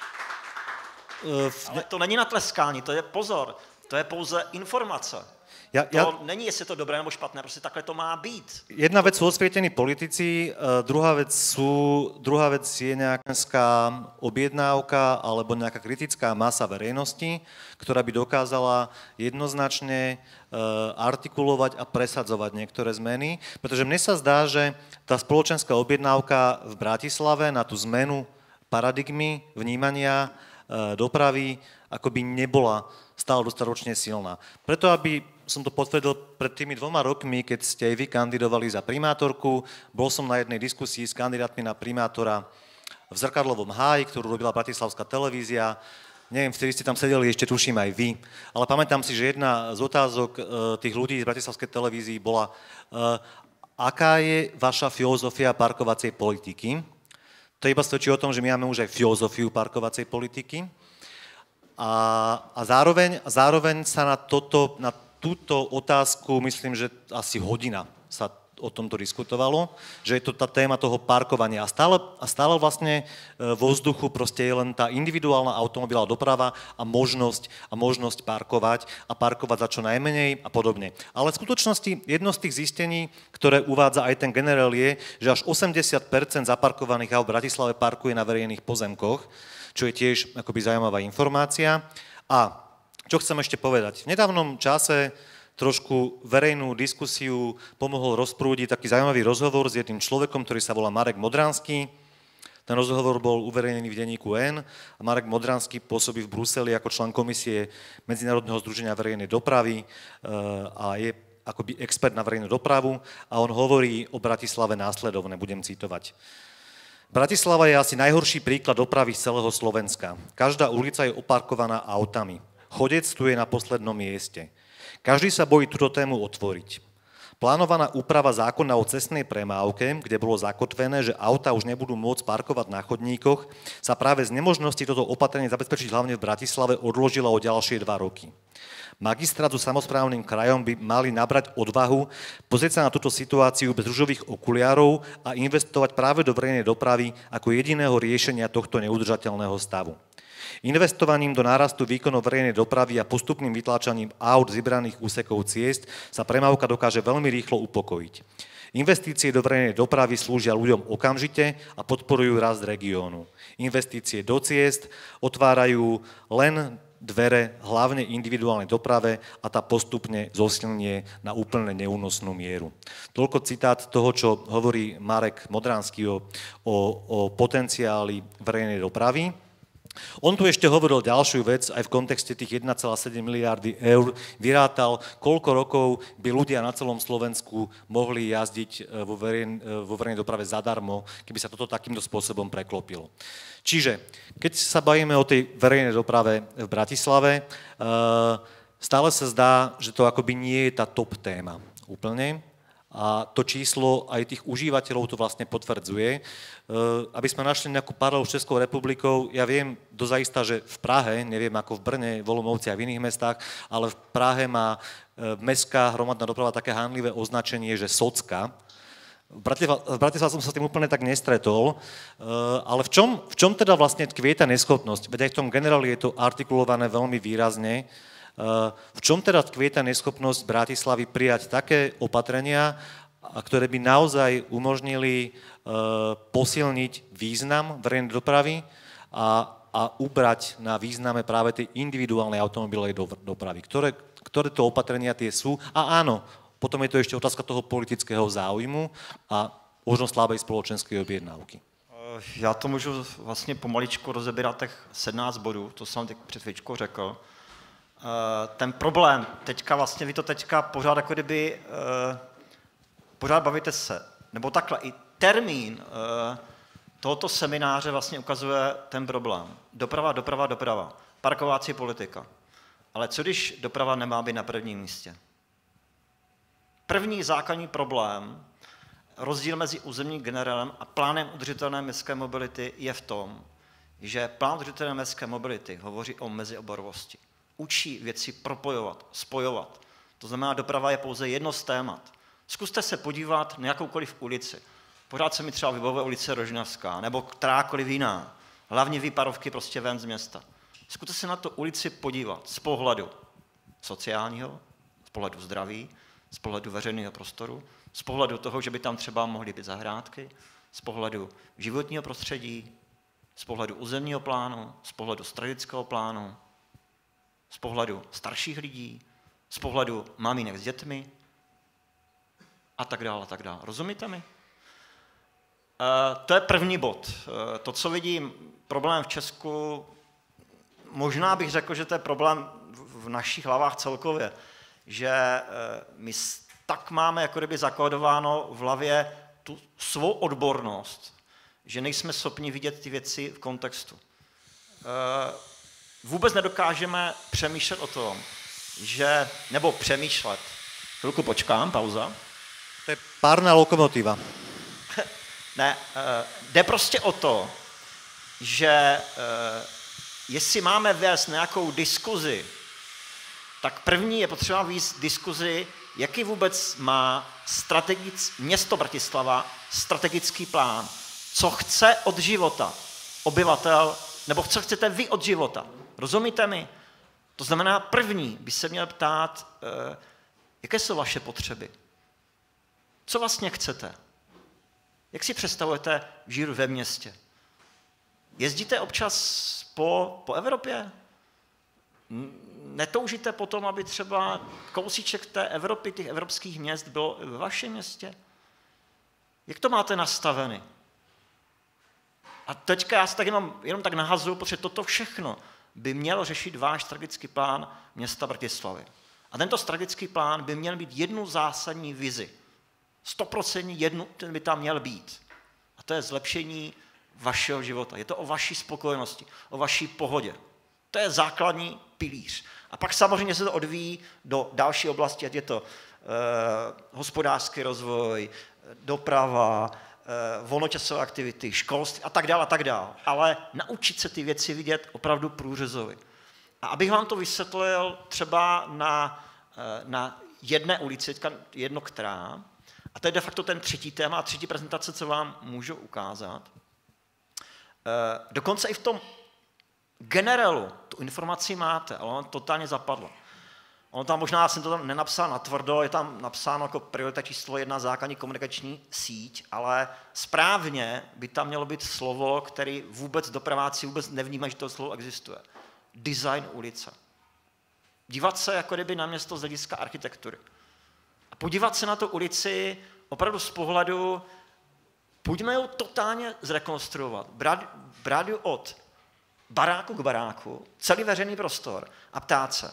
Ale to není natleskání, to je pozor, to je pouze informace. Ja, ja, to není, jestli to dobré nebo špatné, prostě takhle to má být. Jedna vec sú osvietení politici, druhá vec, sú, druhá vec je nejaká objednávka alebo nejaká kritická masa verejnosti, ktorá by dokázala jednoznačne artikulovať a presadzovať niektoré zmeny, pretože mne sa zdá, že tá spoločenská objednávka v Bratislave na tú zmenu paradigmy, vnímania dopravy akoby nebola stále dostatočne silná. Preto, aby som to potvrdil pred tými dvoma rokmi, keď ste aj vy kandidovali za primátorku, bol som na jednej diskusii s kandidátmi na primátora v Zrkadlovom háji, ktorú robila bratislavská televízia. Neviem, vtedy ste tam sedeli, ešte tuším aj vy, ale pamätám si, že jedna z otázok e, tých ľudí z bratislavskej televízii bola, e, aká je vaša filozofia parkovacej politiky. To iba svedčí o tom, že my máme už aj filozofiu parkovacej politiky. A, a zároveň, zároveň sa na, toto, na túto otázku, myslím, že asi hodina sa o tomto diskutovalo, že je to tá téma toho parkovania. A stále, a stále vlastne vo vzduchu proste je len tá individuálna automobilová doprava a možnosť, a možnosť parkovať a parkovať za čo najmenej a podobne. Ale v skutočnosti jedno z tých zistení, ktoré uvádza aj ten generál, je, že až osemdesiat percent zaparkovaných aut v Bratislave parkuje na verejných pozemkoch, čo je tiež akoby zaujímavá informácia. A čo chcem ešte povedať? V nedávnom čase trošku verejnú diskusiu pomohol rozprúdiť taký zaujímavý rozhovor s jedným človekom, ktorý sa volá Marek Modranský. Ten rozhovor bol uverejnený v denníku N a Marek Modranský pôsobí v Bruseli ako člen komisie Medzinárodného združenia verejnej dopravy a je akoby expert na verejnú dopravu a on hovorí o Bratislave následovne, budem citovať. Bratislava je asi najhorší príklad dopravy z celého Slovenska. Každá ulica je oparkovaná autami. Chodec tu je na poslednom mieste. Každý sa bojí túto tému otvoriť. Plánovaná úprava zákona o cestnej premávke, kde bolo zakotvené, že auta už nebudú môcť parkovať na chodníkoch, sa práve z nemožnosti toto opatrenie zabezpečiť hlavne v Bratislave odložila o ďalšie dva roky. Magistrát so samosprávnym krajom by mali nabrať odvahu, pozrieť sa na túto situáciu bez ružových okuliarov a investovať práve do verejnej dopravy ako jediného riešenia tohto neudržateľného stavu. Investovaním do nárastu výkonov verejnej dopravy a postupným vytláčaním aut z vybraných úsekov ciest sa premávka dokáže veľmi rýchlo upokojiť. Investície do verejnej dopravy slúžia ľuďom okamžite a podporujú rast regiónu. Investície do ciest otvárajú len dvere hlavne individuálnej doprave a tá postupne zosilnie na úplne neúnosnú mieru. Toľko citát toho, čo hovorí Marek Modranský o, o, o potenciáli verejnej dopravy. On tu ešte hovoril ďalšiu vec, aj v kontexte tých jeden celá sedem miliardy eur, vyrátal, koľko rokov by ľudia na celom Slovensku mohli jazdiť vo, verejn, vo verejnej doprave zadarmo, keby sa toto takýmto spôsobom preklopilo. Čiže, keď sa bavíme o tej verejnej doprave v Bratislave, stále sa zdá, že to akoby nie je tá top téma úplne. A to číslo aj tých užívateľov to vlastne potvrdzuje. Aby sme našli nejakú paralelu s Českou republikou, ja viem dozaista, že v Prahe, neviem ako v Brne, v Olomouci a v iných mestách, ale v Prahe má mestská hromadná doprava také hanlivé označenie, že socka. V Bratislave som sa s tým úplne tak nestretol, ale v čom, v čom teda vlastne tkvie tá neschopnosť? Veď aj v tom generáli je to artikulované veľmi výrazne. V čom teda tkvie tá neschopnosť Bratislavy prijať také opatrenia, ktoré by naozaj umožnili posilniť význam verejnej dopravy a, a ubrať na význame práve tej individuálnej automobilovej dopravy? Ktoré, ktoré to opatrenia tie sú? A áno, potom je to ešte otázka toho politického záujmu a možno slabej spoločenskej objednávky. Já to můžu vlastně pomaličku rozebírat těch sedmnáct bodů, to jsem teď před chvíličkou řekl. Ten problém, teďka vlastně, vy to teďka pořád jako kdyby, pořád bavíte se, nebo takhle, i termín tohoto semináře vlastně ukazuje ten problém. Doprava, doprava, doprava, parkovací politika. Ale co když doprava nemá být na prvním místě? První základní problém, rozdíl mezi územním generálem a plánem udržitelné městské mobility je v tom, že plán udržitelné městské mobility hovoří o mezioborovosti. Učí věci propojovat, spojovat. To znamená, doprava je pouze jedno z témat. Zkuste se podívat na jakoukoliv ulici. Pořád se mi třeba vybavuje ulice Rožňavská, nebo kterákoliv jiná. Hlavně výparovky prostě ven z města. Zkuste se na tu ulici podívat z pohledu sociálního, z pohledu zdraví, z pohledu veřejného prostoru, z pohledu toho, že by tam třeba mohly být zahrádky, z pohledu životního prostředí, z pohledu územního plánu, z pohledu strategického plánu, z pohledu starších lidí, z pohledu maminek s dětmi a tak dále, a tak dále. Rozumíte mi? Uh, to je první bod. Uh, to, co vidím, problém v Česku, možná bych řekl, že to je problém v našich hlavách celkově, že uh, my tak máme jako kdyby zakódováno v hlavě tu svou odbornost, že nejsme schopni vidět ty věci v kontextu. Uh, vůbec nedokážeme přemýšlet o tom, že, nebo přemýšlet. Chvilku počkám, pauza. To je párná lokomotiva. Ne, jde prostě o to, že jestli máme vést nějakou diskuzi, tak první je potřeba vést diskuzi, jaký vůbec má strategic, město Bratislava strategický plán, co chce od života obyvatel, nebo co chcete vy od života. Rozumíte mi? To znamená, první by se měl ptát, jaké jsou vaše potřeby. Co vlastně chcete? Jak si představujete žít ve městě? Jezdíte občas po, po Evropě? Netoužíte potom, aby třeba kousíček té Evropy, těch evropských měst bylo ve vašem městě? Jak to máte nastavený? A teďka já se tak jenom, jenom tak nahazuju, protože toto všechno by měl řešit váš strategický plán města Bratislavy. A tento strategický plán by měl být jednu zásadní vizi. Stoprocentní jednu, ten by tam měl být. A to je zlepšení vašeho života. Je to o vaší spokojenosti, o vaší pohodě. To je základní pilíř. A pak samozřejmě se to odvíjí do další oblasti, ať je to eh, hospodářský rozvoj, doprava, eh, volnočasové aktivity, školství a tak dále, a tak dále. Ale naučit se ty věci vidět opravdu průřezově. A abych vám to vysvětlil třeba na, eh, na jedné ulici, jedno která, a to je de facto ten třetí téma a třetí prezentace, co vám můžu ukázat. E, dokonce i v tom generelu tu informaci máte, ale ono totálně zapadlo. Ono tam možná, jsem to tam nenapsal natvrdo, je tam napsáno jako priorita číslo jedna základní komunikační síť, ale správně by tam mělo být slovo, který vůbec dopraváci vůbec nevnímají, že to slovo existuje. Design ulice. Dívat se jako kdyby na město z hlediska architektury. A podívat se na tu ulici opravdu z pohledu, pojďme ji totálně zrekonstruovat, brát, brát ji od baráku k baráku, celý veřejný prostor a ptát se,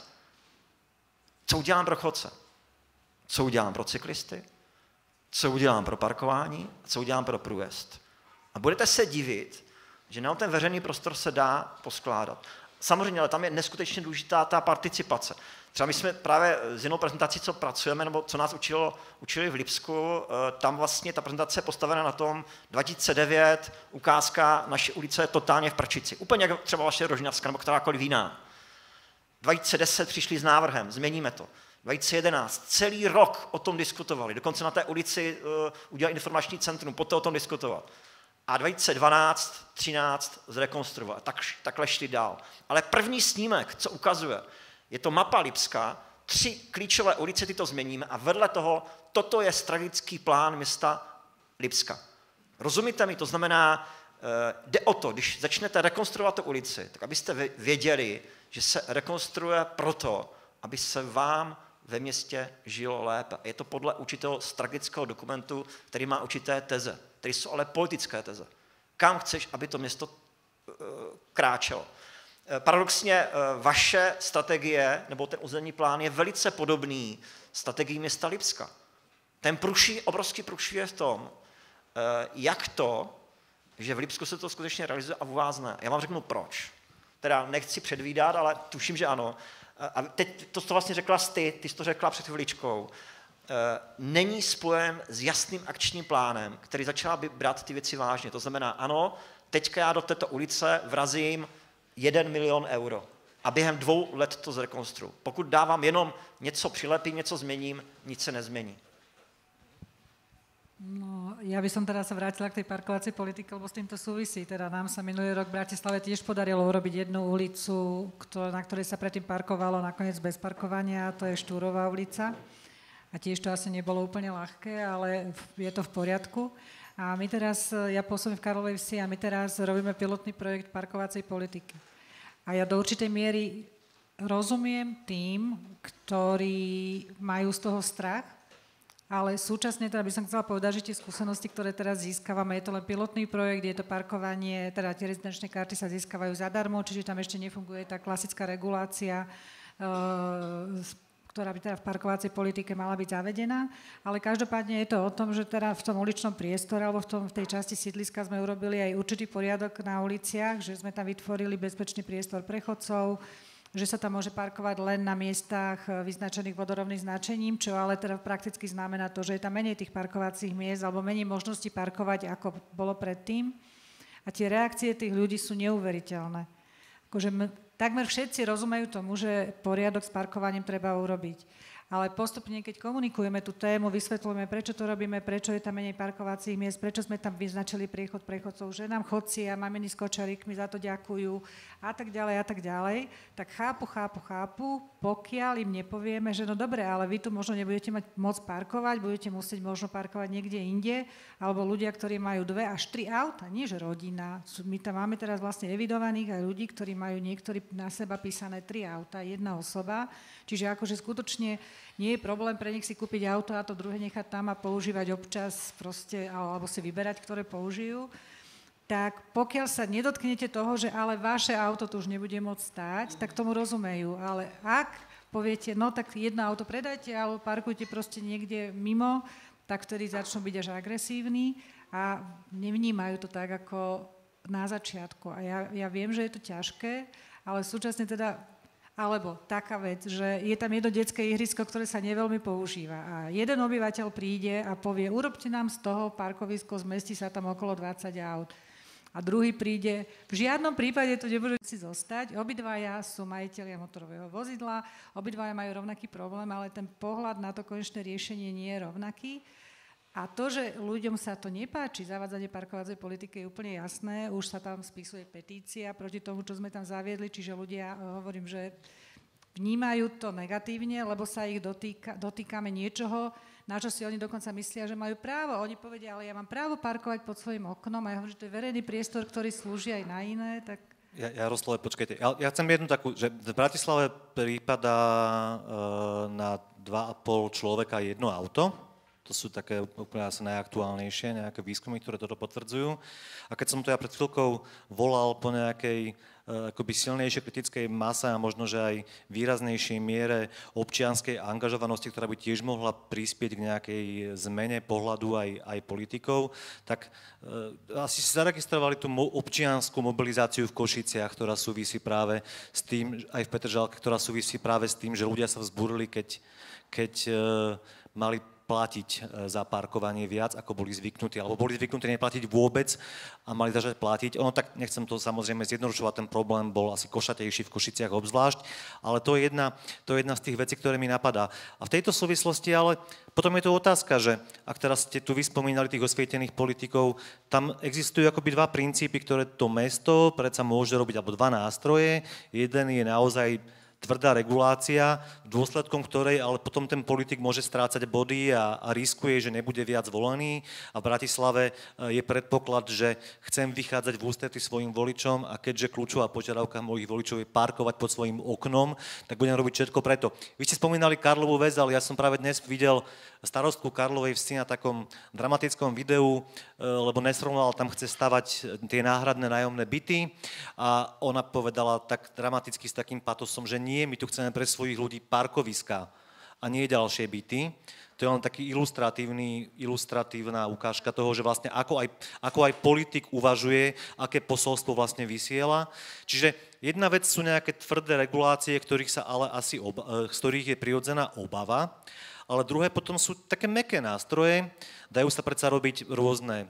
co udělám pro chodce, co udělám pro cyklisty, co udělám pro parkování, co udělám pro průjezd. A budete se divit, že na ten veřejný prostor se dá poskládat. Samozřejmě, ale tam je neskutečně důležitá ta participace. Třeba my jsme právě z jinou prezentací, co pracujeme, nebo co nás učilo, učili v Lipsku, tam vlastně ta prezentace je postavena na tom dva tisíce devět, ukázka, naše ulice je totálně v prčici. Úplně jak třeba vaše Rožňavská nebo kterákoliv jiná. dva tisíce deset přišli s návrhem, změníme to. dva tisíce jedenáct, celý rok o tom diskutovali, dokonce na té ulici uh, udělali informační centrum, poté o tom diskutovat. A dva tisíce dvanáct, třináct zrekonstruovat. Tak, takhle šli dál. Ale první snímek, co ukazuje, je to mapa Lipska, tři klíčové ulice, ty to změníme a vedle toho, toto je strategický plán města Lipska. Rozumíte mi? To znamená, jde o to, když začnete rekonstruovat tu ulici, tak abyste věděli, že se rekonstruuje proto, aby se vám ve městě žilo lépe. Je to podle určitého strategického dokumentu, který má určité teze, které jsou ale politické teze. Kam chceš, aby to město kráčelo? Paradoxně vaše strategie, nebo ten územní plán je velice podobný strategii města Lipska. Ten průšvih, obrovský průšvih je v tom, jak to, že v Lipsku se to skutečně realizuje a u vás ne. Já vám řeknu proč. Teda nechci předvídat, ale tuším, že ano. A teď to, co vlastně řekla ty, ty jsi to řekla před chviličkou, není spojen s jasným akčním plánem, který začala by brát ty věci vážně. To znamená, ano, teďka já do této ulice vrazím jeden milion euro a během dvou let to zrekonstruju. Pokud dávám jenom něco přilepím, něco změním, nic se nezmění. No, Ja by som teda sa vrátila k tej parkovacej politike, lebo s týmto súvisí. Teda nám sa minulý rok v Bratislave tiež podarilo urobiť jednu ulicu, na ktorej sa predtým parkovalo nakoniec bez parkovania, a to je Štúrová ulica. A tiež to asi nebolo úplne ľahké, ale je to v poriadku. A my teraz, ja pôsobím v Karlovej Vsi a my teraz robíme pilotný projekt parkovacej politiky. A ja do určitej miery rozumiem tým, ktorí majú z toho strach, ale súčasne teda by som chcela povedať, že tie skúsenosti, ktoré teraz získavame, je to len pilotný projekt, je to parkovanie, teda tie rezidenčné karty sa získavajú zadarmo, čiže tam ešte nefunguje tá klasická regulácia, e, ktorá by teda v parkovacej politike mala byť zavedená, ale každopádne je to o tom, že teda v tom uličnom priestore alebo v, tom, v tej časti sídliska sme urobili aj určitý poriadok na uliciach, že sme tam vytvorili bezpečný priestor pre chodcov, že sa tam môže parkovať len na miestach vyznačených vodorovným značením, čo ale teda prakticky znamená to, že je tam menej tých parkovacích miest alebo menej možností parkovať, ako bolo predtým. A tie reakcie tých ľudí sú neuveriteľné. Akože m- takmer všetci rozumejú tomu, že poriadok s parkovaním treba urobiť. Ale postupne, keď komunikujeme tú tému, vysvetľujeme, prečo to robíme, prečo je tam menej parkovacích miest, prečo sme tam vyznačili priechod prechodcov, že nám chodci a maminy s kočarikmi za to ďakujú a tak ďalej a tak ďalej, tak chápu, chápu, chápu, pokiaľ im nepovieme, že no dobre, ale vy tu možno nebudete mať moc parkovať, budete musieť možno parkovať niekde inde, alebo ľudia, ktorí majú dve až tri auta, nie že rodina. My tam máme teraz vlastne evidovaných aj ľudí, ktorí majú niektorí na seba písané tri auta, jedna osoba, čiže akože skutočne nie je problém pre nich si kúpiť auto a to druhé nechať tam a používať občas proste, alebo si vyberať, ktoré použijú. Tak pokiaľ sa nedotknete toho, že ale vaše auto tu už nebude môcť stáť, tak tomu rozumejú. Ale ak poviete, no tak jedno auto predajte, alebo parkujte proste niekde mimo, tak vtedy začnú byť až agresívni a nevnímajú to tak ako na začiatku. A ja, ja viem, že je to ťažké, ale súčasne teda alebo taká vec, že je tam jedno detské ihrisko, ktoré sa neveľmi používa a jeden obyvateľ príde a povie, urobte nám z toho parkovisko, zmestí sa tam okolo dvadsať aut. A druhý príde, v žiadnom prípade to nebudú si zostať, obidvaja sú majitelia motorového vozidla, obidvaja majú rovnaký problém, ale ten pohľad na to konečné riešenie nie je rovnaký. A to, že ľuďom sa to nepáči, zavádzanie parkovacej politiky je úplne jasné, už sa tam spisuje petícia proti tomu, čo sme tam zaviedli, čiže ľudia, hovorím, že vnímajú to negatívne, lebo sa ich dotýka, dotýkame niečoho, na čo si oni dokonca myslia, že majú právo. Oni povedia, ale ja mám právo parkovať pod svojím oknom a ja hovorím, že to je verejný priestor, ktorý slúži aj na iné, tak... Ja, Jaroslave, počkajte, ja, ja chcem jednu takú, že v Bratislave prípada e, na dva a pol človeka jedno auto. To sú také úplne asi najaktuálnejšie, nejaké výskumy, ktoré toto potvrdzujú. A keď som to ja pred chvíľkou volal po nejakej akoby silnejšej kritickej mase a možno, že aj výraznejšej miere občianskej angažovanosti, ktorá by tiež mohla prispieť k nejakej zmene pohľadu aj, aj politikov, tak e, asi si zaregistrovali tú mo- občiansku mobilizáciu v Košiciach, ktorá súvisí práve s tým, aj v Petržalke, ktorá súvisí práve s tým, že ľudia sa vzburili, keď, keď e, mali platiť za parkovanie viac, ako boli zvyknutí, alebo boli zvyknutí neplatiť vôbec a mali začať platiť. Ono tak, nechcem to samozrejme zjednodušovať, ten problém bol asi košatejší v Košiciach obzvlášť, ale to je jedna, to je jedna z tých vecí, ktoré mi napadá. A v tejto súvislosti ale potom je to otázka, že ak teraz ste tu vyspomínali tých osvietených politikov, tam existujú akoby dva princípy, ktoré to mesto predsa môže robiť, alebo dva nástroje. Jeden je naozaj tvrdá regulácia, dôsledkom ktorej ale potom ten politik môže strácať body a, a riskuje, že nebude viac volený. A v Bratislave je predpoklad, že chcem vychádzať v ústrety svojim voličom a keďže kľúčová požiadavka mojich voličov je parkovať pod svojim oknom, tak budem robiť všetko preto. Vy ste spomínali Karlovú väz, ale ja som práve dnes videl starostku Karlovej Vsi na takom dramatickom videu, lebo Nesrovnal tam chce stavať tie náhradné nájomné byty a ona povedala tak dramaticky s takým patosom, že nie, my tu chceme pre svojich ľudí parkoviská a nie ďalšie byty. To je len taký ilustratívny, ilustratívna ukážka toho, že vlastne ako aj, ako aj politik uvažuje, aké posolstvo vlastne vysiela. Čiže jedna vec sú nejaké tvrdé regulácie, ktorých sa ale asi oba, z ktorých je prirodzená obava, ale druhé potom sú také mäkké nástroje, dajú sa predsa robiť rôzne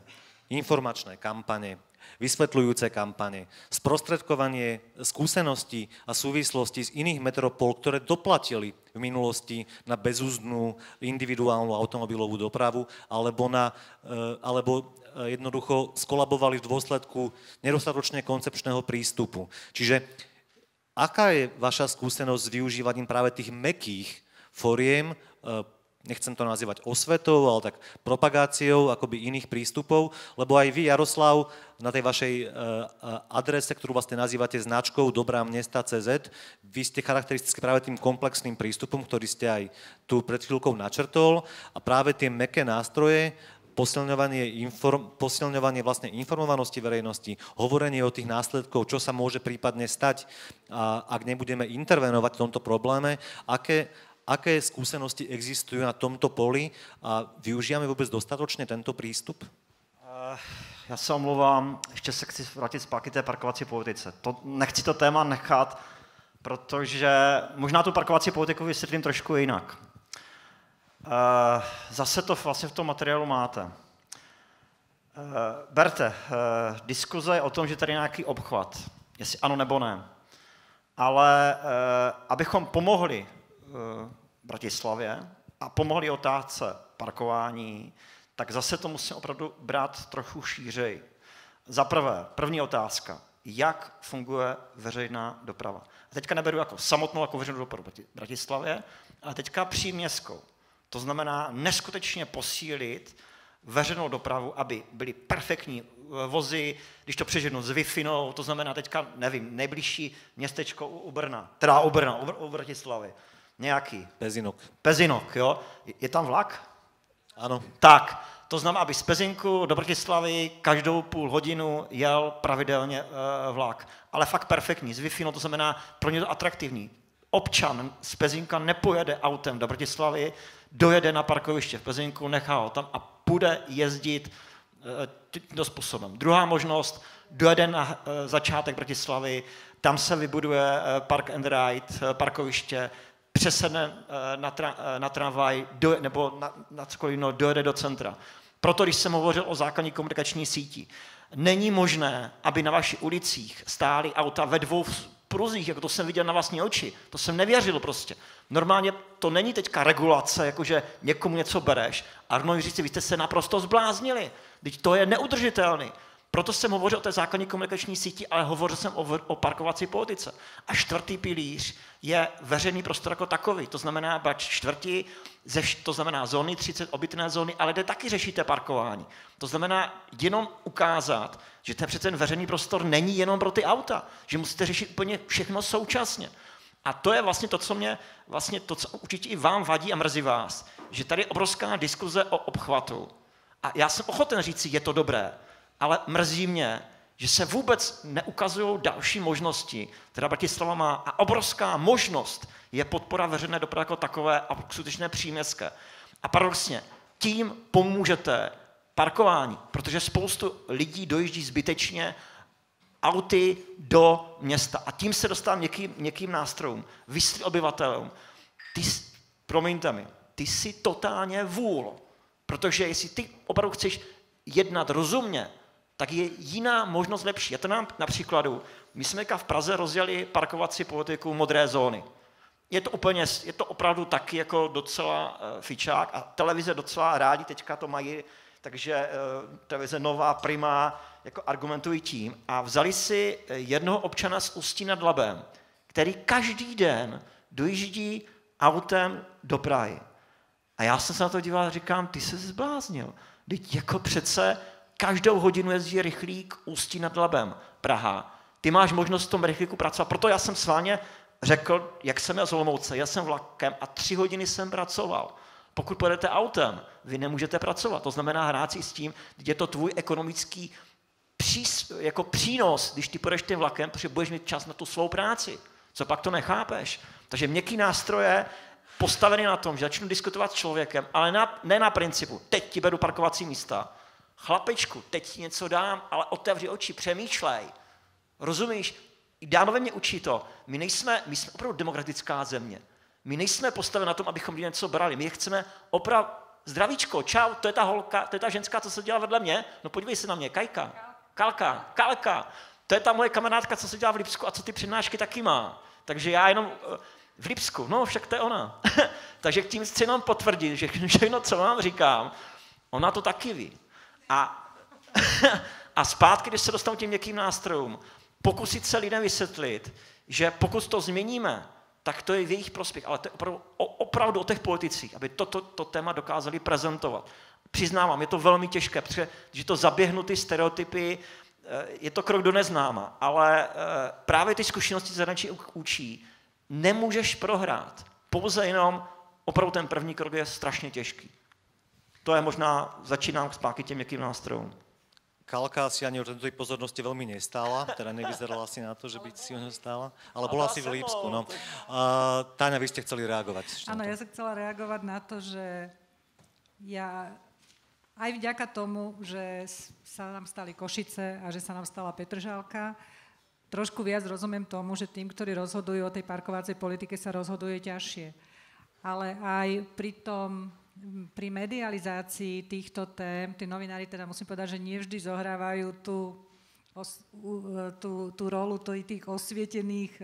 informačné kampane, vysvetľujúce kampane, sprostredkovanie skúseností a súvislostí z iných metropol, ktoré doplatili v minulosti na bezúzdnú individuálnu automobilovú dopravu, alebo, na, alebo jednoducho skolabovali v dôsledku nedostatočne koncepčného prístupu. Čiže aká je vaša skúsenosť s využívaním práve tých mäkkých foriem, nechcem to nazývať osvetou, ale tak propagáciou akoby iných prístupov, lebo aj vy, Jaroslav, na tej vašej adrese, ktorú vlastne nazývate značkou Dobrá mesta bodka cé zet, vy ste charakteristickí práve tým komplexným prístupom, ktorý ste aj tu pred chvíľkou načrtol, a práve tie mäkké nástroje, posilňovanie, inform, posilňovanie vlastne informovanosti verejnosti, hovorenie o tých následkov, čo sa môže prípadne stať, a ak nebudeme intervenovať v tomto probléme, aké Aké skúsenosti existujú na tomto poli a využijeme vůbec dostatočně tento přístup? Uh, já se omlouvám, ještě se chci vrátit zpátky té parkovací politice. To, nechci to téma nechat, protože možná tu parkovací politiku vysvětlím trošku jinak. Uh, zase to vlastně v tom materiálu máte. Uh, berte, uh, diskuze o tom, že tady je nějaký obchvat, jestli ano nebo ne. Ale uh, abychom pomohli Bratislavě a pomohli otázce parkování, tak zase to musím opravdu brát trochu šířej. Za prvé, první otázka, jak funguje veřejná doprava. A teďka neberu jako samotnou jako veřejnou dopravu v Bratislavě, ale teďka příměstskou. To znamená neskutečně posílit veřejnou dopravu, aby byly perfektní vozy, když to přeženu s Wi-Fi, to znamená teďka, nevím, nejbližší městečko u Brna, teda u Brna, u Bratislavy. Nějaký. Pezinok. Pezinok, jo. Je tam vlak? Ano. Tak, to znamená, aby z Pezinku do Bratislavy každou půl hodinu jel pravidelně uh, vlak. Ale fakt perfektní, z Wi-Fi, no to znamená pro ně to atraktivní. Občan z Pezinka nepojede autem do Bratislavy, dojede na parkoviště v Pezinku, nechá ho tam a bude jezdit uh, tímto způsobem. Druhá možnost, dojede na uh, začátek Bratislavy, tam se vybuduje uh, park and ride, uh, parkoviště, přesedne na, tra, na tramvaj do, nebo na, na cokoliv, no, dojede do centra. Proto, když jsem hovořil o základní komunikační síti, není možné, aby na vašich ulicích stály auta ve dvou pruzích, jako to jsem viděl na vlastní oči. To jsem nevěřil prostě. Normálně to není teďka regulace, jakože někomu něco bereš, a rovnou říci, vy jste se naprosto zbláznili. Teď to je neudržitelný. Proto jsem hovořil o té základní komunikační síti, ale hovořil jsem o, o parkovací politice. A čtvrtý pilíř je veřejný prostor jako takový. To znamená, brát čtvrtí, to znamená zóny třicet, obytné zóny, ale kde taky řešíte parkování. To znamená jenom ukázat, že ten přece ten veřejný prostor není jenom pro ty auta, že musíte řešit úplně všechno současně. A to je vlastně to, co mě, vlastně to, co určitě i vám vadí a mrzí vás, že tady je obrovská diskuze o obchvatu. A já jsem ochoten říct, je to dobré, ale mrzí mě, že se vůbec neukazují další možnosti, která Bratislava má. A obrovská možnost je podpora veřejné dopravy jako takové a skutečné příměstské. A paradoxně, tím pomůžete parkování, protože spoustu lidí dojíždí zbytečně auty do města. A tím se dostávám někým, někým nástrojům, vysvětlit obyvatelům. Ty, promiňte mi, ty jsi totálně vůl, protože jestli ty opravdu chceš jednat rozumně, tak je jiná možnost lepší. Já to nám na příkladu. My jsme v Praze rozjeli parkovací politiku modré zóny. Je to úplně, je to opravdu taky jako docela uh, fičák a televize docela rádi teďka to mají, takže uh, televize Nová, Prima jako argumentují tím a vzali si jednoho občana z Ústí nad Labem, který každý den dojíždí autem do Prahy. A já jsem se na to díval a říkám, ty se zbláznil. Teď jako přece každou hodinu jezdí rychlík Ústí nad Labem, Praha. Ty máš možnost v tom rychlíku pracovat. Proto já jsem s vámi řekl, jak jsem jel z Olomouce, já jsem vlakem a tři hodiny jsem pracoval. Pokud pojedete autem, vy nemůžete pracovat. To znamená hrát si s tím, je to tvůj ekonomický přís, jako přínos, když ty pojedeš tím vlakem, protože budeš mít čas na tu svou práci. Co pak to nechápeš? Takže měkký nástroje postavený na tom, že začnu diskutovat s člověkem, ale na, ne na principu, teď ti beru parkovací místa. Chlapečku, teď ti něco dám, ale otevři oči, přemýšlej. Rozumíš? Dánové mě učí to. My nejsme, my jsme opravdu demokratická země. My nejsme postaveni na tom, abychom něco brali. My chceme opravdu zdravíčko, čau, to je ta holka, to je ta ženská, co se dělá vedle mě, no podívej se na mě, Kajka, Kalka, Kalka, to je ta moje kamarádka, co se dělá v Lipsku a co ty přednášky taky má. Takže já jenom v Lipsku, no však to je ona. Takže tím chci jenom potvrdit, že všechno, co vám říkám, ona to taky ví. A, a zpátky, když se dostanu těm měkkým nástrojům, pokusit se lidem vysvětlit, že pokud to změníme, tak to je v jejich prospěch, ale to je opravdu o, opravdu o těch politicích, aby toto to, to téma dokázali prezentovat. Přiznávám, je to velmi těžké, protože když to zaběhnu ty stereotypy, je to krok do neznáma, ale právě ty zkušenosti zahraničí učí, nemůžeš prohrát. Pouze jenom opravdu ten první krok je strašně těžký. To je možná, začínám zpátky těm měkkým nástrojům. Kalka si ani o tejto pozornosti veľmi nestála, teda nevyzerala si na to, že by si o ňu stála, ale bola si v Lipsku. No. Uh, Táňa, vy ste chceli reagovať. Áno, ja som chcela reagovať na to, že ja aj vďaka tomu, že sa nám stali Košice a že sa nám stala Petržalka, trošku viac rozumiem tomu, že tým, ktorí rozhodujú o tej parkovacej politike, sa rozhoduje ťažšie. Ale aj pri tom pri medializácii týchto tém, tí novinári teda musím povedať, že nevždy zohrávajú tú, tú, tú rolu tých osvietených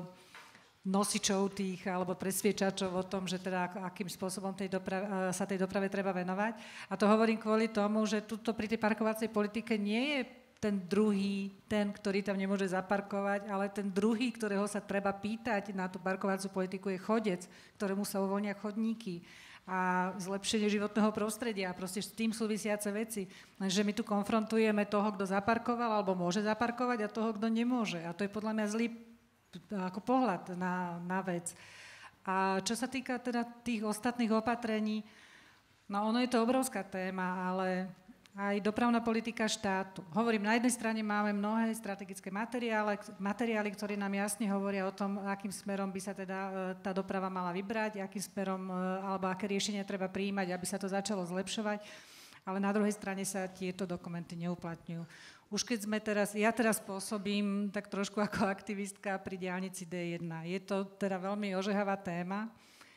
nosičov tých, alebo presviečačov o tom, že teda akým spôsobom tej doprave, sa tej doprave treba venovať. A to hovorím kvôli tomu, že tuto pri tej parkovacej politike nie je ten druhý, ten, ktorý tam nemôže zaparkovať, ale ten druhý, ktorého sa treba pýtať na tú parkovaciu politiku, je chodec, ktorému sa uvoľnia chodníky a zlepšenie životného prostredia a proste s tým súvisiace veci. Lenže my tu konfrontujeme toho, kto zaparkoval alebo môže zaparkovať a toho, kto nemôže. A to je podľa mňa zlý ako pohľad na, na vec. A čo sa týka teda tých ostatných opatrení, no ono je to obrovská téma, ale aj dopravná politika štátu. Hovorím, na jednej strane máme mnohé strategické materiály, materiály, ktoré nám jasne hovoria o tom, akým smerom by sa teda tá doprava mala vybrať, akým smerom, alebo aké riešenia treba prijímať, aby sa to začalo zlepšovať, ale na druhej strane sa tieto dokumenty neuplatňujú. Už keď sme teraz, ja teraz pôsobím tak trošku ako aktivistka pri diaľnici dé jedna. Je to teda veľmi ožehavá téma,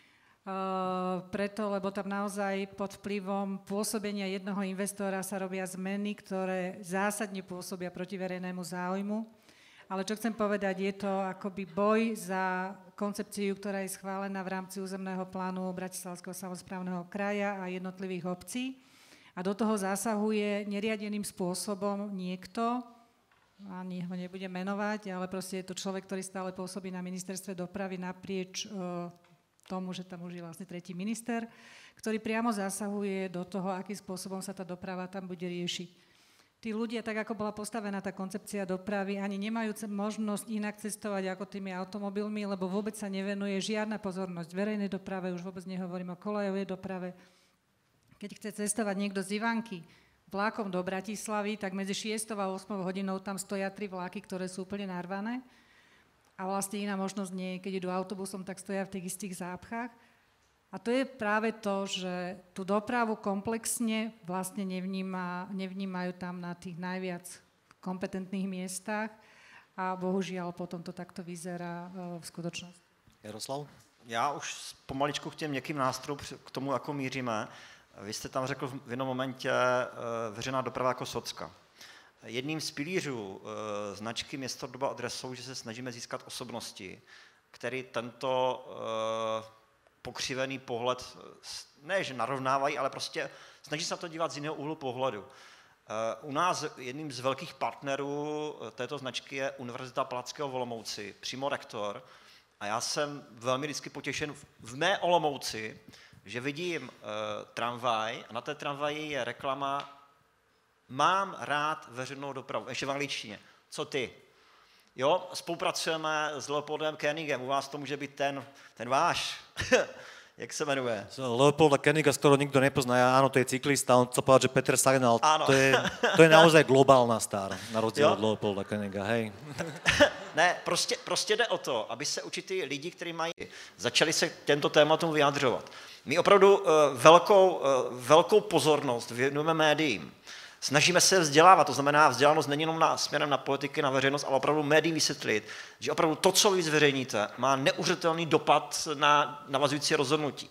Uh, preto, lebo tam naozaj pod vplyvom pôsobenia jednoho investora sa robia zmeny, ktoré zásadne pôsobia proti verejnému záujmu. Ale čo chcem povedať, je to akoby boj za koncepciu, ktorá je schválená v rámci územného plánu Bratislavského samosprávneho kraja a jednotlivých obcí. A do toho zasahuje neriadeným spôsobom niekto, ani ho nebudem menovať, ale proste je to človek, ktorý stále pôsobí na ministerstve dopravy naprieč uh, tomu, že tam už je vlastne tretí minister, ktorý priamo zasahuje do toho, akým spôsobom sa tá doprava tam bude riešiť. Tí ľudia, tak ako bola postavená tá koncepcia dopravy, ani nemajú možnosť inak cestovať ako tými automobilmi, lebo vôbec sa nevenuje žiadna pozornosť verejnej doprave, už vôbec nehovorím o kolejovej doprave. Keď chce cestovať niekto z Ivanky vlákom do Bratislavy, tak medzi šiestou a ôsmou hodinou tam stoja tri vláky, ktoré sú úplne narvané. A vlastne iná možnosť nie je, keď idú autobusom, tak stoja v tých istých zápchách. A to je práve to, že tú dopravu komplexne vlastne nevníma, nevnímajú tam na tých najviac kompetentných miestach a bohužiaľ potom to takto vyzerá v skutočnosti. Jaroslav? Já už pomaličku k těm měkkým nástrojům, k tomu, jako míříme. Vy jste tam řekl v jednom momentě veřejná doprava jako socka. Jedním z pilířů e, značky Město, doba, adresou, že se snažíme získat osobnosti, který tento e, pokřivený pohled ne, že narovnávají, ale prostě snaží se na to dívat z jiného úhlu pohledu. E, u nás jedním z velkých partnerů této značky je Univerzita Palackého v Olomouci, přímo rektor. A já jsem velmi vždycky potěšen v, v mé Olomouci, že vidím e, tramvaj a na té tramvaji je reklama Mám rád veřejnou dopravu, ještě v angličtině. Co ty? Jo, spolupracujeme s Leopoldem Koenigem, u vás to může být ten, ten váš. Jak se jmenuje? Leopolda Koeniga, z ktorého nikto nepozná. Ja, áno, to je cyklista, on chcel povedať, že Peter Sagan, ale to je, to je naozaj globálna star, na rozdiel od Leopolda Koeniga, hej. Ne, prostě, prostě jde o to, aby se určitý lidi, kteří mají, začali se těmto tématům vyjadřovat. My opravdu uh, velkou, uh, velkou pozornost věnujeme médiím. Snažíme se vzdělávat, to znamená, vzdělanost není jenom na, směrem na politiky, na veřejnost, ale opravdu médiím vysvětlit, že opravdu to, co vy zveřejníte, má neuvěřitelný dopad na navazující rozhodnutí.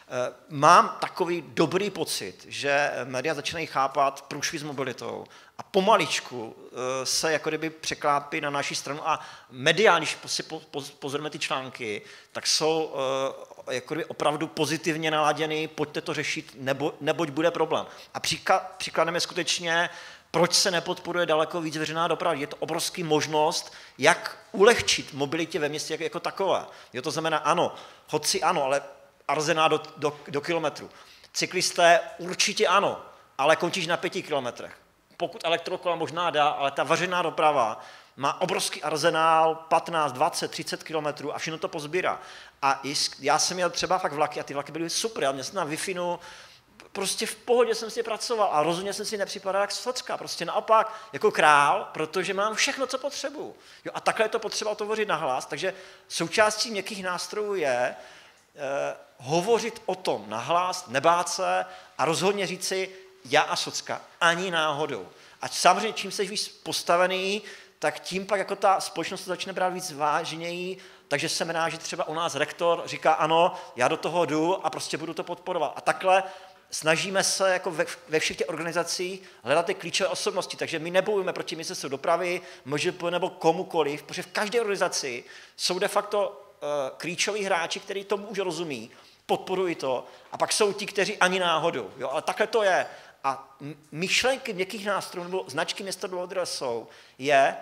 Mám takový dobrý pocit, že média začínají chápat průšvih s mobilitou a pomaličku se jako kdyby překlápí na naší stranu a mediálně, když si pozorujeme ty články, tak jsou jako kdyby opravdu pozitivně naladěny, pojďte to řešit, nebo, neboť bude problém. A příklad, příkladem je skutečně, proč se nepodporuje daleko víc veřejná doprava. Je to obrovský možnost, jak ulehčit mobilitě ve městě jako, jako takové. Jo, to znamená, ano, chodci ano, ale arzená do, do, do kilometru. Cyklisté určitě ano, ale končíš na pěti kilometrech. Pokud elektrokola možná dá, ale ta veřejná doprava má obrovský arzenál patnáct, dvacet, třicet kilometrů a všechno to pozbírá. A já jsem měl třeba fakt vlaky a ty vlaky byly super, já měl jsem na Wi-Fi, prostě v pohodě jsem si pracoval a rozhodně jsem si nepřipadal jak socka, prostě naopak jako král, protože mám všechno, co potřebuju. Jo, a takhle je to potřeba otvořit nahlas, takže součástí měkkých nástrojů je eh, hovořit o tom nahlas, nebát se a rozhodně říci já a socka ani náhodou. A samozřejmě čím jsi víc postavený, tak tím pak jako ta společnost začne brát víc vážněji, takže jsem rád, že třeba u nás rektor říká ano, já do toho jdu a prostě budu to podporovat. A takhle snažíme se jako ve, ve všech těch organizacích hledat ty klíčové osobnosti, takže my nebojujeme proti ministerstvu dopravy, M Ž P nebo komukoliv, protože v každé organizaci jsou de facto uh, klíčoví hráči, kteří tomu už rozumí, podporují to, a pak jsou ti, kteří ani náhodou. Jo? Ale takhle to je. A myšlenky měkkých nástrojů nebo značky města Dlouhodobě jsou, je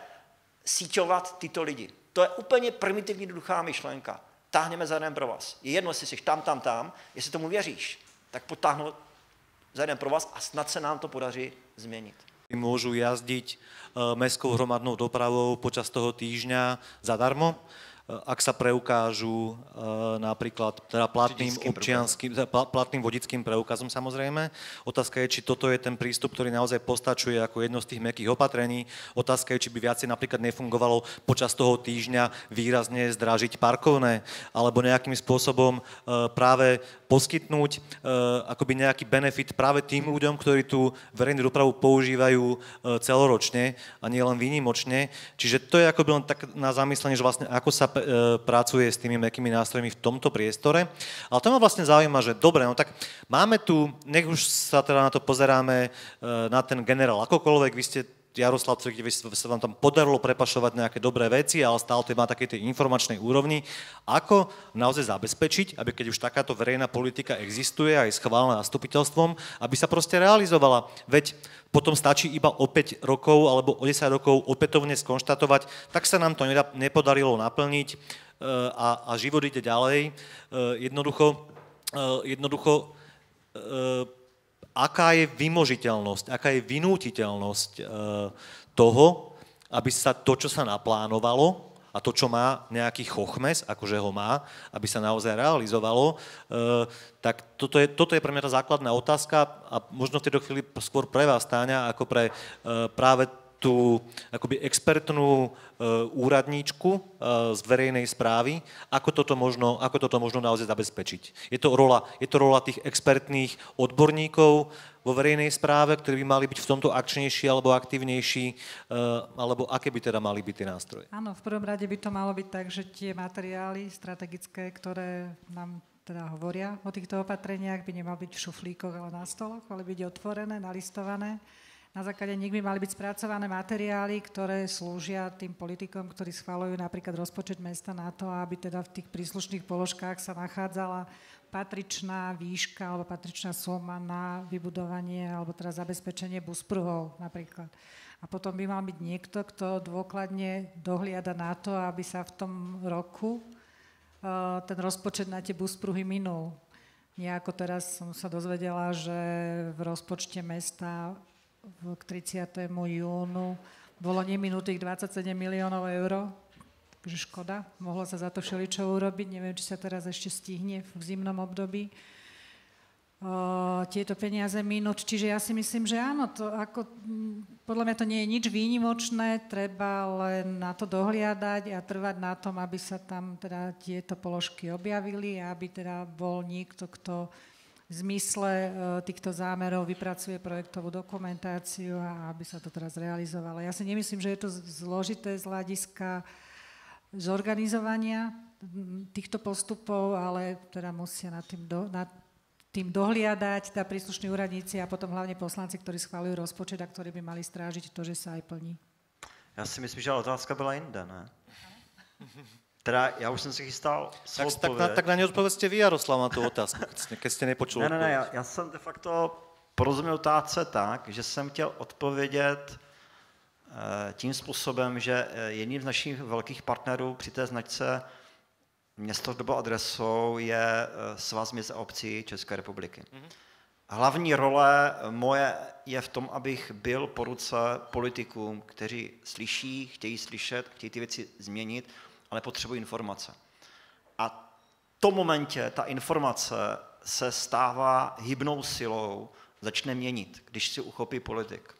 síťovat tyto lidi. To je úplně primitivní jednoduchá myšlenka. Táhneme za jeden pro vás. Je jedno, jestli jsi tam, tam, tam, jestli tomu věříš, tak potáhnu za jeden pro vás a snad se nám to podaří změnit. Môžu jazdiť mestskou hromadnou dopravou počas toho týždňa zadarmo, ak sa preukážu napríklad teda platným občianským, platným vodickým preukazom samozrejme. Otázka je, či toto je ten prístup, ktorý naozaj postačuje ako jedno z tých mäkkých opatrení. Otázka je, či by viacej napríklad nefungovalo počas toho týždňa výrazne zdražiť parkovné, alebo nejakým spôsobom práve poskytnúť akoby nejaký benefit práve tým ľuďom, ktorí tú verejnú dopravu používajú celoročne a nie len výnimočne. Čiže to je akoby len tak na zamyslenie, že vlastne ako sa pracuje s tými mäkkými nástrojmi v tomto priestore. Ale to ma vlastne zaujíma, že dobre, no tak máme tu, nech už sa teda na to pozeráme na ten generál akokoľvek, vy ste Jaroslav, kde sa vám tam podarilo prepašovať nejaké dobré veci, ale stále to má takej tej informačnej úrovni. Ako naozaj zabezpečiť, aby keď už takáto verejná politika existuje aj schválená zastupiteľstvom, aby sa proste realizovala. Veď potom stačí iba o päť rokov alebo o desať rokov opätovne skonštatovať, tak sa nám to nepodarilo naplniť a, a život ide ďalej. Jednoducho, jednoducho aká je vymožiteľnosť, aká je vynútiteľnosť e, toho, aby sa to, čo sa naplánovalo a to, čo má nejaký chochmes, akože ho má, aby sa naozaj realizovalo, e, tak toto je, toto je pre mňa tá základná otázka a možno v tejto chvíli skôr pre vás, Táňa, ako pre e, práve tú akoby expertnú e, úradníčku e, z verejnej správy, ako toto možno, ako toto možno naozaj zabezpečiť. Je to rola, je to rola tých expertných odborníkov vo verejnej správe, ktorí by mali byť v tomto akčnejší alebo aktívnejší, e, alebo aké by teda mali byť tie nástroje? Áno, v prvom rade by to malo byť tak, že tie materiály strategické, ktoré nám teda hovoria o týchto opatreniach, by nemal byť v šuflíkoch, ale na stoloch, ale byť otvorené, nalistované. Na základe nich by mali byť spracované materiály, ktoré slúžia tým politikom, ktorí schvaľujú napríklad rozpočet mesta na to, aby teda v tých príslušných položkách sa nachádzala patričná výška alebo patričná suma na vybudovanie alebo teda zabezpečenie buspruhov napríklad. A potom by mal byť niekto, kto dôkladne dohliada na to, aby sa v tom roku uh, ten rozpočet na tie buspruhy minul. Nejako teraz som sa dozvedela, že v rozpočte mesta k tridsiatemu júnu bolo neminutých dvadsaťsedem miliónov eur, takže škoda, mohlo sa za to všeličo urobiť, neviem, či sa teraz ešte stihne v zimnom období uh, tieto peniaze minúť, čiže ja si myslím, že áno, to ako, podľa mňa to nie je nič výnimočné, treba len na to dohliadať a trvať na tom, aby sa tam teda tieto položky objavili a aby teda bol niekto, kto v zmysle týchto zámerov vypracuje projektovú dokumentáciu a aby sa to teraz realizovalo. Ja si nemyslím, že je to zložité z hľadiska zorganizovania týchto postupov, ale teda musia nad tým do, nad tým dohliadať, tá príslušní úradníci a potom hlavne poslanci, ktorí schválujú rozpočet a ktorí by mali strážiť to, že sa aj plní? Já si myslím, že otázka byla jinde, ne? Teda já už jsem si chystal Tak, tak, na, tak na ně odpovězte vy, Jaroslav, na tu otázku, keď jste nepočul. Ne, ne, ne, já, já jsem de facto porozuměl otázce tak, že jsem chtěl odpovědět e, tím způsobem, že jedním z našich velkých partnerů při té značce Město doba adresou je Svaz měst a obcí České republiky. Hlavní role moje je v tom, abych byl po ruce politikům, kteří slyší, chtějí slyšet, chtějí ty věci změnit, ale potřebují informace. A v tom momentě ta informace se stává hybnou silou, začne měnit, když si uchopí politik.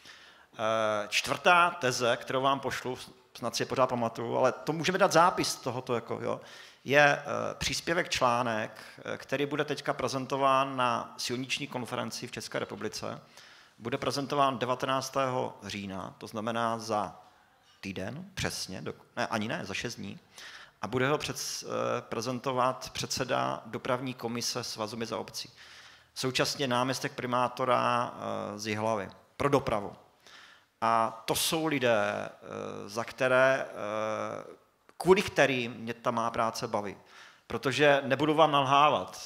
Čtvrtá teze, kterou vám pošlu, snad si je pořád pamatuju, ale to můžeme dát zápis tohoto, jako, jo, je příspěvek článek, který bude teďka prezentován na silniční konferenci v České republice. Bude prezentován devatenáctého října, to znamená za týden, přesně, do, ne, ani ne, za šest dní. A bude ho před, prezentovat předseda dopravní komise Svazu měst a obcí. Současně náměstek primátora z Jihlavy pro dopravu. A to jsou lidé, za které, kvůli kterým mě ta má práce baví. Protože nebudu vám nalhávat.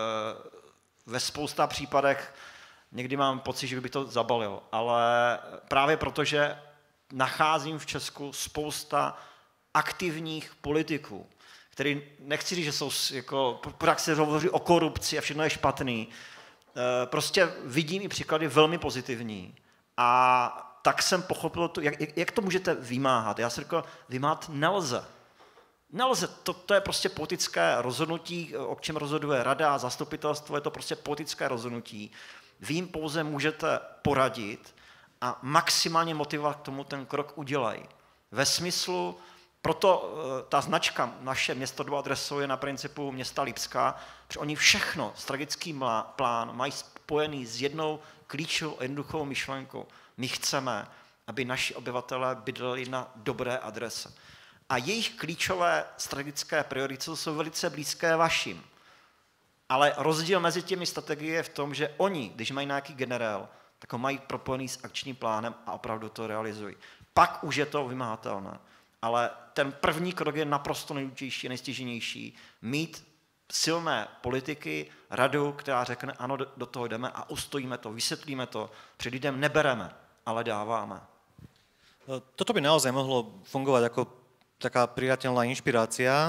Ve spousta případech někdy mám pocit, že by to zabalil, ale právě protože nacházím v Česku spousta aktivních politiků, který, nechci říct, že jsou jako, pořád se hovoří o korupci a všechno je špatný, prostě vidím i příklady velmi pozitivní. A tak jsem pochopil, to, jak, jak to můžete vymáhat. Já jsem řekl, vymáhat nelze. Nelze, to, to je prostě politické rozhodnutí, o čem rozhoduje rada, zastupitelstvo, je to prostě politické rozhodnutí. Vy jim pouze můžete poradit a maximálně motivovat k tomu ten krok udělají. Ve smyslu, proto ta značka naše Město doba adresou je na principu města Lipska, protože oni všechno, strategický plán, mají spojený s jednou klíčovou jednoduchou myšlenkou. My chceme, aby naši obyvatelé bydleli na dobré adrese. A jejich klíčové strategické priority jsou velice blízké vašim. Ale rozdíl mezi těmi strategiemi je v tom, že oni, když mají nějaký generál, tak ho mají propojený s akčním plánem a opravdu to realizují. Pak už je to vymahatelné. Ale ten první krok je naprosto nejdůležitější, nejstěženější. Mít silné politiky, radu, která řekne, ano, do toho jdeme a ustojíme to, vysvětlíme to, před lidem nebereme, ale dáváme. Toto by naozaj mohlo fungovať ako taká priateľná inšpirácia,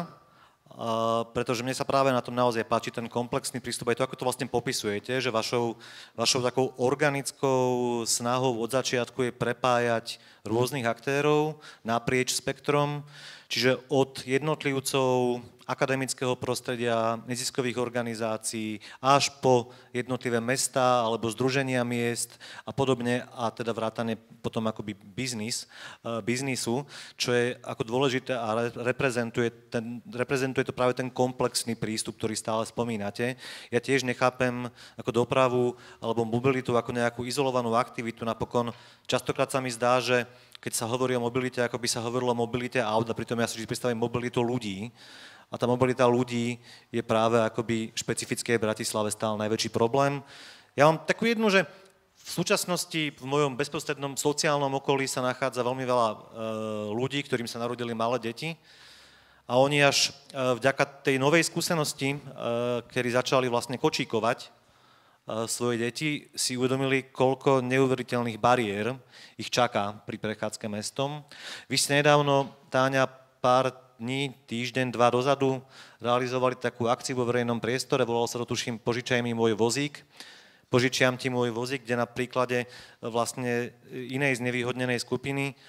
pretože mne sa práve na tom naozaj páči ten komplexný prístup, aj to, ako to vlastne popisujete, že vašou, vašou takou organickou snahou od začiatku je prepájať rôznych aktérov naprieč spektrom, čiže od jednotlivcov, akademického prostredia, neziskových organizácií, až po jednotlivé mestá alebo združenia miest a podobne, a teda vrátane potom akoby biznis, biznisu, čo je ako dôležité a reprezentuje, ten, reprezentuje to práve ten komplexný prístup, ktorý stále spomínate. Ja tiež nechápem ako dopravu alebo mobilitu ako nejakú izolovanú aktivitu, napokon častokrát sa mi zdá, že keď sa hovorí o mobilite, ako by sa hovorilo o mobilite aut, a pritom ja si vždy predstavím mobilitu ľudí. A tá mobilita ľudí je práve akoby špecifické v Bratislave stále najväčší problém. Ja mám takú jednu, že v súčasnosti v mojom bezprostrednom sociálnom okolí sa nachádza veľmi veľa e, ľudí, ktorým sa narodili malé deti. A oni až e, vďaka tej novej skúsenosti, e, ktorí začali vlastne kočíkovať e, svoje deti, si uvedomili, koľko neuveriteľných bariér ich čaká pri prechádzke mestom. Vy ste nedávno, Táňa, pár dní, týždeň, dva dozadu realizovali takú akciu vo verejnom priestore, volalo sa to, tuším, Požičaj mi môj vozík. Požičiam ti môj vozík, kde na príklade vlastne inej znevýhodnenej skupiny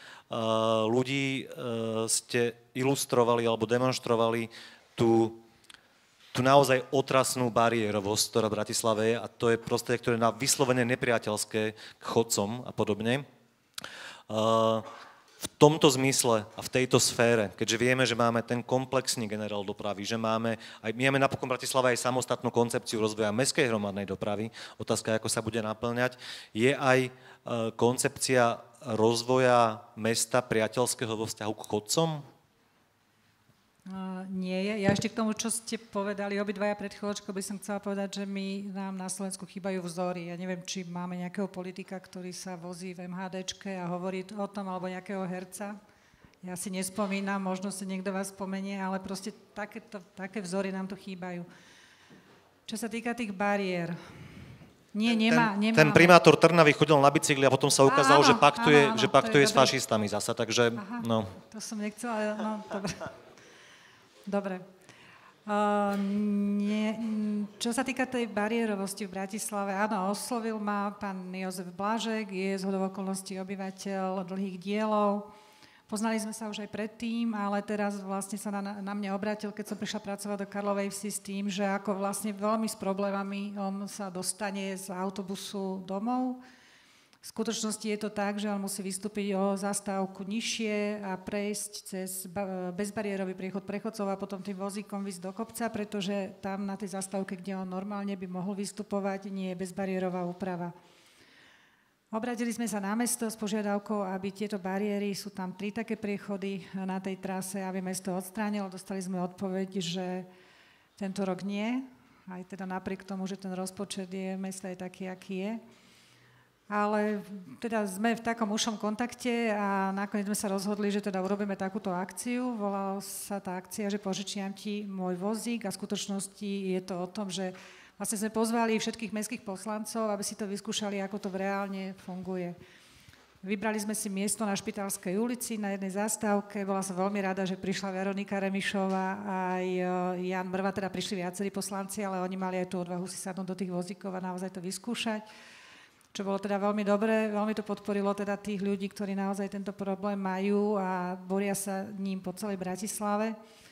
ľudí ste ilustrovali alebo demonstrovali tú, tú naozaj otrasnú bariérovosť, ktorá v Bratislave je, a to je prostredie, ktoré je na vyslovene nepriateľské k chodcom a podobne. V tomto zmysle a v tejto sfére, keďže vieme, že máme ten komplexný generál dopravy, že máme, aj, my máme napokon Bratislava aj samostatnú koncepciu rozvoja mestskej hromadnej dopravy, otázka, ako sa bude naplňať, je aj e, koncepcia rozvoja mesta priateľského vo vzťahu k chodcom? Uh, nie je. Ja ešte k tomu, čo ste povedali, obidvaja pred chvíľočkou by som chcela povedať, že my, nám na Slovensku chýbajú vzory. Ja neviem, či máme nejakého politika, ktorý sa vozí v em há déčke a hovorí o tom, alebo nejakého herca. Ja si nespomínam, možno si niekto vás spomenie, ale proste takéto, také vzory nám tu chýbajú. Čo sa týka tých bariér, nie, nemá, ten, nemá. ten primátor Trnavy chodil na bicykli a potom sa ukázalo, áno, že paktuje, áno, áno, že paktuje s dobre. fašistami zasa, takže Aha, no. To som nechcela, no dobre. Dobre. Uh, nie, čo sa týka tej bariérovosti v Bratislave, áno, oslovil ma pán Jozef Blažek, je zhodou okolností obyvateľ Dlhých Dielov. Poznali sme sa už aj predtým, ale teraz vlastne sa na, na mňa obrátil, keď som prišla pracovať do Karlovej Vsi s tým, že ako vlastne veľmi s problémami on sa dostane z autobusu domov. V skutočnosti je to tak, že on musí vystúpiť o zastávku nižšie a prejsť cez bezbariérový priechod prechodcov a potom tým vozíkom výsť do kopca, pretože tam na tej zastávke, kde on normálne by mohol vystupovať, nie je bezbariérová úprava. Obratili sme sa na mesto s požiadavkou, aby tieto bariéry, sú tam tri také priechody na tej trase, aby mesto odstránilo. Dostali sme odpoveď, že tento rok nie, aj teda napriek tomu, že ten rozpočet je mesta je taký, aký je. Ale teda sme v takom ušom kontakte a nakoniec sme sa rozhodli, že teda urobíme takúto akciu. Volala sa tá akcia, že požičiam ti môj vozík a v skutočnosti je to o tom, že vlastne sme pozvali všetkých mestských poslancov, aby si to vyskúšali, ako to reálne funguje. Vybrali sme si miesto na Špitálskej ulici na jednej zastávke. Bola som veľmi rada, že prišla Veronika Remišová aj Jan Mrva, teda prišli viacerí poslanci, ale oni mali aj tú odvahu si sadnúť do tých vozíkov a naozaj to vyskúšať. Čo bolo teda veľmi dobré, veľmi to podporilo teda tých ľudí, ktorí naozaj tento problém majú a boria sa ním po celej Bratislave.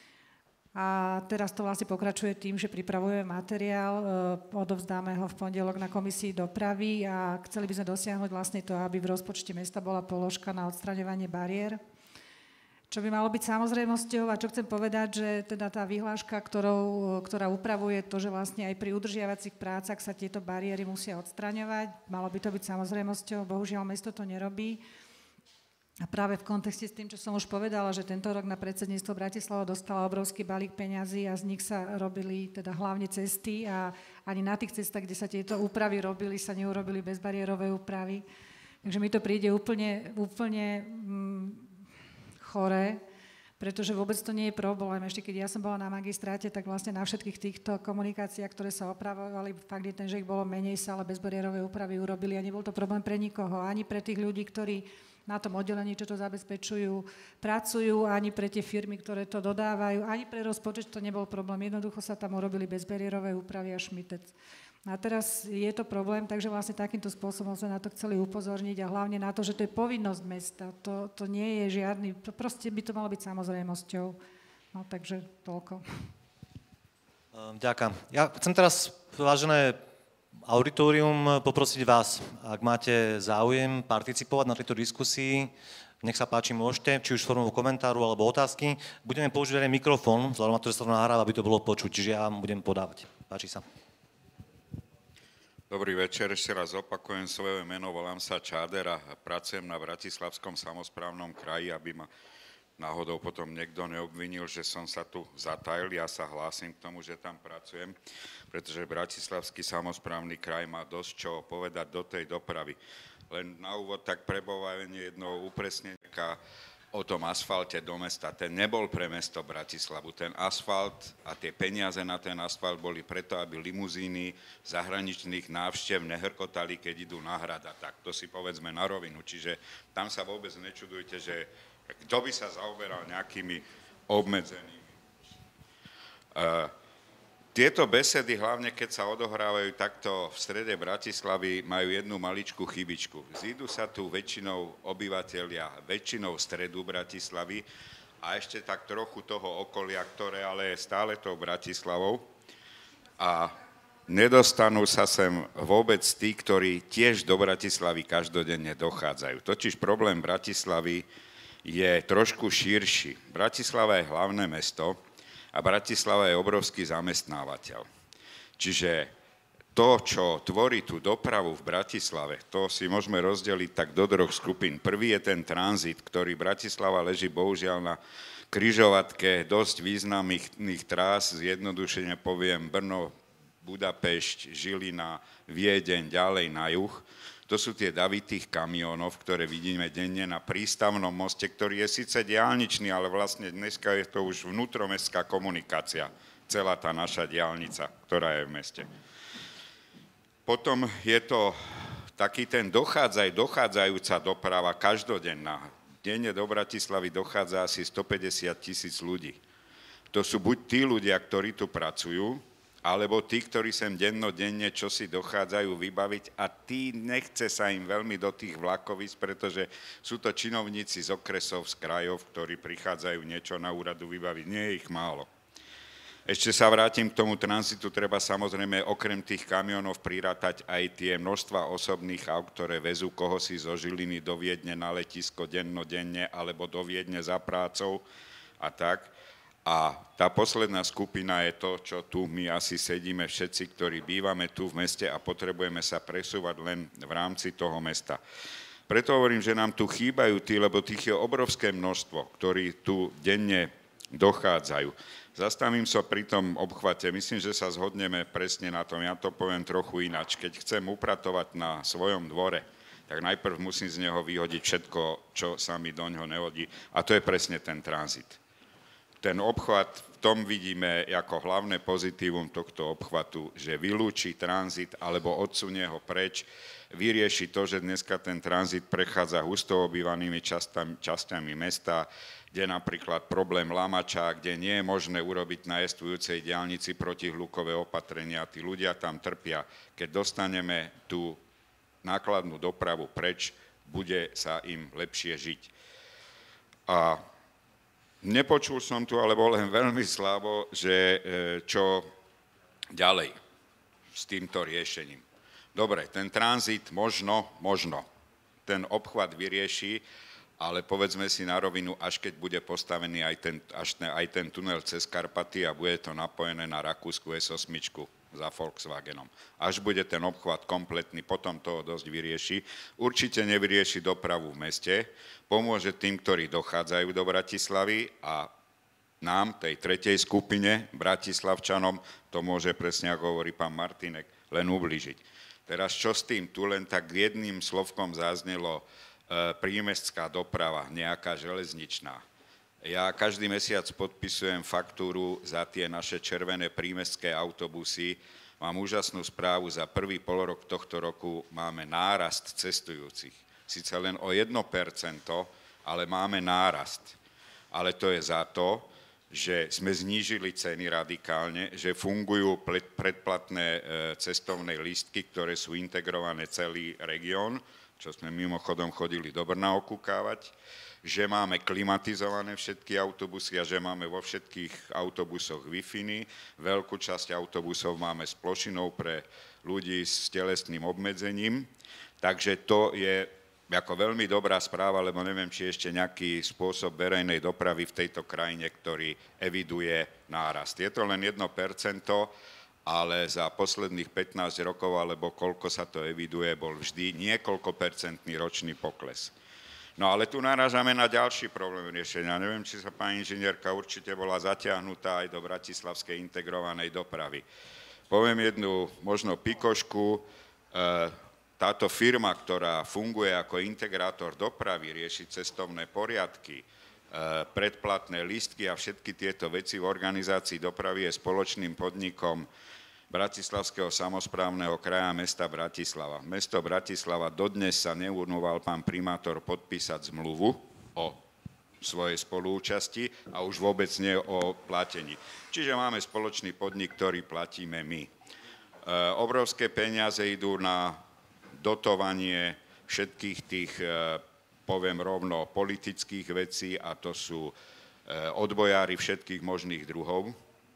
A teraz to vlastne pokračuje tým, že pripravujeme materiál, odovzdáme ho v pondelok na komisii dopravy a chceli by sme dosiahnuť vlastne to, aby v rozpočte mesta bola položka na odstraňovanie bariér. Čo by malo byť samozrejmosťou a čo chcem povedať, že teda tá vyhláška, ktorou, ktorá upravuje to, že vlastne aj pri udržiavacích prácach sa tieto bariéry musia odstraňovať, malo by to byť samozrejmosťou, bohužiaľ mesto to nerobí. A práve v kontexte s tým, čo som už povedala, že tento rok na predsedníctvo Bratislava dostala obrovský balík peňazí a z nich sa robili teda hlavne cesty a ani na tých cestách, kde sa tieto úpravy robili, sa neurobili bezbariérové úpravy. Takže mi to príde úplne, úplne mm, chore, pretože vôbec to nie je problém. Ešte keď ja som bola na magistráte, tak vlastne na všetkých týchto komunikáciách, ktoré sa opravovali, fakt je ten, že ich bolo menej, sa ale bezbariérové úpravy urobili a nebol to problém pre nikoho, ani pre tých ľudí, ktorí na tom oddelení, čo to zabezpečujú, pracujú, ani pre tie firmy, ktoré to dodávajú, ani pre rozpočet to nebol problém. Jednoducho sa tam urobili bezbariérové úpravy a šmitec. A teraz je to problém, takže vlastne takýmto spôsobom sme na to chceli upozorniť a hlavne na to, že to je povinnosť mesta. To, to nie je žiadny, to proste by to malo byť samozrejmosťou. No takže toľko. Ďakujem. Ja chcem teraz, vážené auditorium, poprosiť vás, ak máte záujem participovať na tejto diskusii, nech sa páči, môžete, či už formou komentáru alebo otázky. Budeme používať aj mikrofón, vzhľadom na to, že sa to nahráva, aby to bolo počuť, čiže ja vám budem podávať. Páči sa. Dobrý večer, ešte raz opakujem svoje meno, volám sa Čáder a pracujem na Bratislavskom samosprávnom kraji, aby ma náhodou potom niekto neobvinil, že som sa tu zatajil. Ja sa hlásim k tomu, že tam pracujem, pretože Bratislavský samosprávny kraj má dosť čo povedať do tej dopravy. Len na úvod tak prebovanie jedno upresnenie o tom asfalte do mesta. Ten nebol pre mesto Bratislavu. Ten asfalt a tie peniaze na ten asfalt boli preto, aby limuzíny zahraničných návštev nehrkotali, keď idú na hrad. A tak to si povedzme na rovinu. Čiže tam sa vôbec nečudujte, že kto by sa zaoberal nejakými obmedzenými. Uh, Tieto besedy, hlavne keď sa odohrávajú takto v strede Bratislavy, majú jednu maličkú chybičku. Zídu sa tu väčšinou obyvatelia, väčšinou stredu Bratislavy a ešte tak trochu toho okolia, ktoré ale je stále tou Bratislavou. A nedostanú sa sem vôbec tí, ktorí tiež do Bratislavy každodenne dochádzajú. Totiž problém Bratislavy je trošku širší. Bratislava je hlavné mesto, a Bratislava je obrovský zamestnávateľ. Čiže to, čo tvorí tú dopravu v Bratislave, to si môžeme rozdeliť tak do troch skupín. Prvý je ten tranzit, ktorý Bratislava leží bohužiaľ na križovatke dosť významných trás, zjednodušene poviem Brno, Budapešť, Žilina, Viedeň, ďalej na juh. To sú tie davy tých kamionov, ktoré vidíme denne na prístavnom moste, ktorý je síce diaľničný, ale vlastne dneska je to už vnútromestská komunikácia, celá tá naša diaľnica, ktorá je v meste. Potom je to taký ten dochádzaj, dochádzajúca doprava každodenná. Denne do Bratislavy dochádza asi stopäťdesiat tisíc ľudí. To sú buď tí ľudia, ktorí tu pracujú, alebo tí, ktorí sem dennodenne čosi dochádzajú vybaviť a tí nechce sa im veľmi do tých vlakovíc, pretože sú to činovníci z okresov, z krajov, ktorí prichádzajú niečo na úradu vybaviť. Nie je ich málo. Ešte sa vrátim k tomu tranzitu, treba samozrejme okrem tých kamionov prirátať aj tie množstva osobných aut, ktoré vezú kohosi zo Žiliny do Viedne na letisko dennodenne alebo do Viedne za prácou a tak. A tá posledná skupina je to, čo tu my asi sedíme všetci, ktorí bývame tu v meste a potrebujeme sa presúvať len v rámci toho mesta. Preto hovorím, že nám tu chýbajú tí, lebo tých je obrovské množstvo, ktorí tu denne dochádzajú. Zastavím sa pri tom obchvate, myslím, že sa zhodneme presne na tom, ja to poviem trochu ináč. Keď chcem upratovať na svojom dvore, tak najprv musím z neho vyhodiť všetko, čo sa mi do ňoho nehodí, a to je presne ten tranzit. Ten obchvat, v tom vidíme ako hlavné pozitívum tohto obchvatu, že vylúči tranzit alebo odsunie ho preč, vyrieši to, že dneska ten tranzit prechádza husto obývanými častami, časťami mesta, kde napríklad problém Lamača, kde nie je možné urobiť na jestvujúcej diaľnici protihlukové opatrenia. Tí ľudia tam trpia. Keď dostaneme tú nákladnú dopravu preč, bude sa im lepšie žiť. A nepočul som tu, ale bol len veľmi slabo, že čo ďalej s týmto riešením. Dobre, ten tranzit možno, možno ten obchvat vyrieši, ale povedzme si na rovinu, až keď bude postavený aj ten, až ne, aj ten tunel cez Karpaty a bude to napojené na rakúsku es osem za Volkswagenom. Až bude ten obchvat kompletný, potom toho dosť vyrieši. Určite nevyrieši dopravu v meste, pomôže tým, ktorí dochádzajú do Bratislavy a nám, tej tretej skupine, Bratislavčanom, to môže presne, ako hovorí pán Martinek, len ublížiť. Teraz čo s tým? Tu len tak jedným slovkom zaznelo prímestská doprava, nejaká železničná. Ja každý mesiac podpisujem faktúru za tie naše červené prímestské autobusy. Mám úžasnú správu, za prvý polorok tohto roku máme nárast cestujúcich. Sice len o jedno percento, ale máme nárast. Ale to je za to, že sme znížili ceny radikálne, že fungujú predplatné cestovné lístky, ktoré sú integrované celý región, čo sme mimochodom chodili do Brna okúkávať, že máme klimatizované všetky autobusy a že máme vo všetkých autobusoch Wi-Fi. Veľkú časť autobusov máme s plošinou pre ľudí s telesným obmedzením. Takže to je ako veľmi dobrá správa, lebo neviem, či ešte nejaký spôsob verejnej dopravy v tejto krajine, ktorý eviduje nárast. Je to len jedno percento, ale za posledných pätnásť rokov, alebo koľko sa to eviduje, bol vždy niekoľko percentný ročný pokles. No ale tu narážame na ďalší problém riešenia. Neviem, či sa pani inžinierka určite bola zatiahnutá aj do bratislavskej integrovanej dopravy. Poviem jednu možno pikošku. Táto firma, ktorá funguje ako integrátor dopravy, rieši cestovné poriadky, predplatné lístky a všetky tieto veci v organizácii dopravy je spoločným podnikom Bratislavského samosprávneho kraja mesta Bratislava. Mesto Bratislava dodnes sa neurnoval pán primátor podpísať zmluvu o svojej spolúčasti a už vôbec nie o platení. Čiže máme spoločný podnik, ktorý platíme my. E, obrovské peniaze idú na dotovanie všetkých tých, e, poviem rovno, politických vecí a to sú e, odbojári všetkých možných druhov.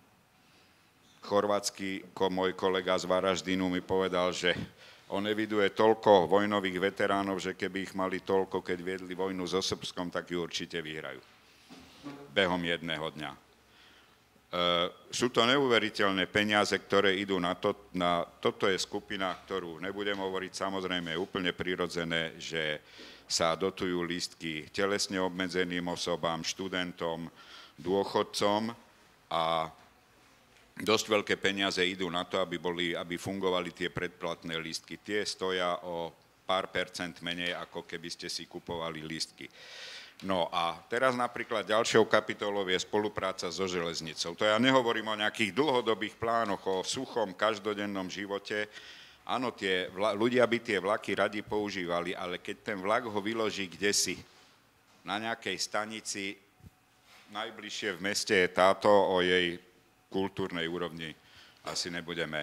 Chorvátsky môj kolega z Varaždinu mi povedal, že on eviduje toľko vojnových veteránov, že keby ich mali toľko, keď viedli vojnu so Srbskom, tak ju určite vyhrajú. Behom jedného dňa. sú to neuveriteľné peniaze, ktoré idú na to, na, toto je skupina, ktorú nebudem hovoriť, samozrejme je úplne prirodzené, že sa dotujú lístky telesne obmedzeným osobám, študentom, dôchodcom a dosť veľké peniaze idú na to, aby, boli, aby fungovali tie predplatné lístky. Tie stoja o pár percent menej, ako keby ste si kupovali lístky. No a teraz napríklad ďalšou kapitolou je spolupráca so železnicou. To ja nehovorím o nejakých dlhodobých plánoch, o suchom, každodennom živote. Áno, tie vla, ľudia by tie vlaky radi používali, ale keď ten vlak ho vyloží kdesi, na nejakej stanici, najbližšie v meste je táto, o jej kultúrnej úrovni asi nebudeme e,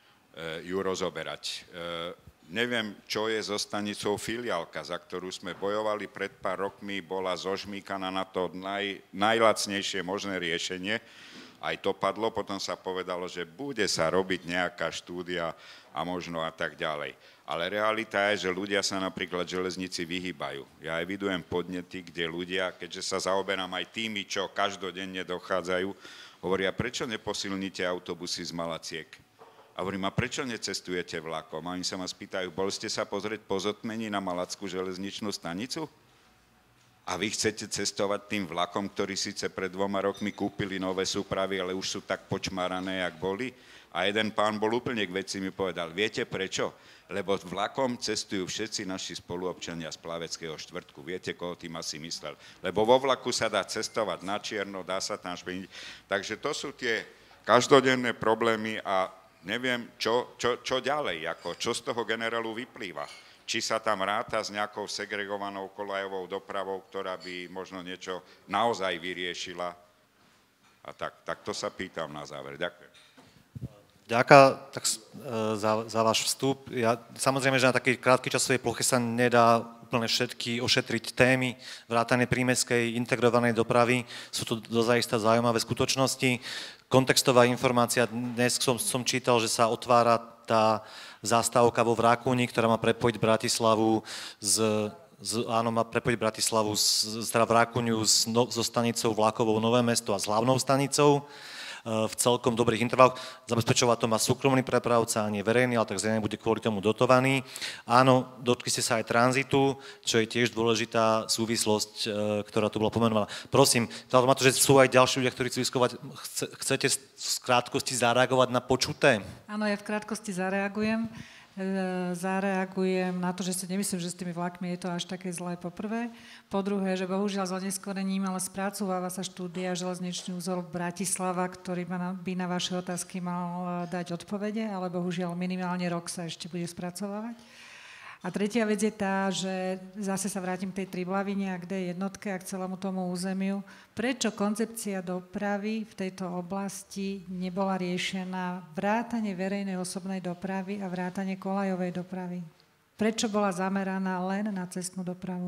ju rozoberať. E, Neviem, čo je so stanicou Filiálka, za ktorú sme bojovali pred pár rokmi, bola zožmýkaná na to naj, najlacnejšie možné riešenie. Aj to padlo, potom sa povedalo, že bude sa robiť nejaká štúdia a možno a tak ďalej. Ale realita je, že ľudia sa napríklad železnici vyhýbajú. Ja evidujem podnety, kde ľudia, keďže sa zaoberám aj tými, čo každodenne dochádzajú, hovoria, prečo neposilníte autobusy z Malaciek? A hovorím, a prečo necestujete vlakom? A oni sa ma spýtajú, bol ste sa pozrieť po zotmení na Malackú železničnú stanicu? A vy chcete cestovať tým vlakom, ktorý síce pred dvoma rokmi kúpili nové súpravy, ale už sú tak počmárané, jak boli? A jeden pán bol úplne k veci, mi povedal, viete prečo? Lebo vlakom cestujú všetci naši spoluobčania z Plaveckého štvrtku. Viete, koho tým asi myslel? Lebo vo vlaku sa dá cestovať na čierno, dá sa tam špiniť. Takže to sú tie každodenné problémy a neviem, čo, čo, čo ďalej, ako, čo z toho generálu vyplýva. Či sa tam ráta s nejakou segregovanou kolajovou dopravou, ktorá by možno niečo naozaj vyriešila. A tak, tak to sa pýtam na záver. Ďakujem. Ďakujem tak, za, za váš vstup. Ja, samozrejme, že na takej krátkej časovej ploche sa nedá úplne všetky ošetriť témy, vrátane prímestskej integrovanej dopravy. Sú to dozajista zaujímavé skutočnosti. Kontextová informácia, dnes som, som čítal, že sa otvára tá zastávka vo Vrákuni, ktorá má prepojiť Bratislavu z, z áno, má prepojiť Bratislavu z, z teda Vrákuniu s, no, so stanicou vlakovou Nové Mesto a s hlavnou stanicou v celkom dobrých intervaloch. Zabezpečovať to má súkromný prepravca, a nie verejný, ale tak zrejme bude kvôli tomu dotovaný. Áno, dotkli ste sa aj tranzitu, čo je tiež dôležitá súvislosť, ktorá tu bola pomenovaná. Prosím, vzhľadom na to, že sú aj ďalší ľudia, ktorí chcú vyskovať, chcete v krátkosti zareagovať na počuté? Áno, ja v krátkosti zareagujem. zareagujem na to, že si nemyslím, že s tými vlakmi je to až také zlé po prvé. Po druhé, že bohužiaľ s oneskorením, ale spracováva sa štúdia železničný úzol Bratislava, ktorý by na vaše otázky mal dať odpovede, ale bohužiaľ minimálne rok sa ešte bude spracovávať. A tretia vec je tá, že zase sa vrátim k tej Triblavine a k D jednotke a k celému tomu územiu. Prečo koncepcia dopravy v tejto oblasti nebola riešená vrátane verejnej osobnej dopravy a vrátane koľajovej dopravy? Prečo bola zameraná len na cestnú dopravu?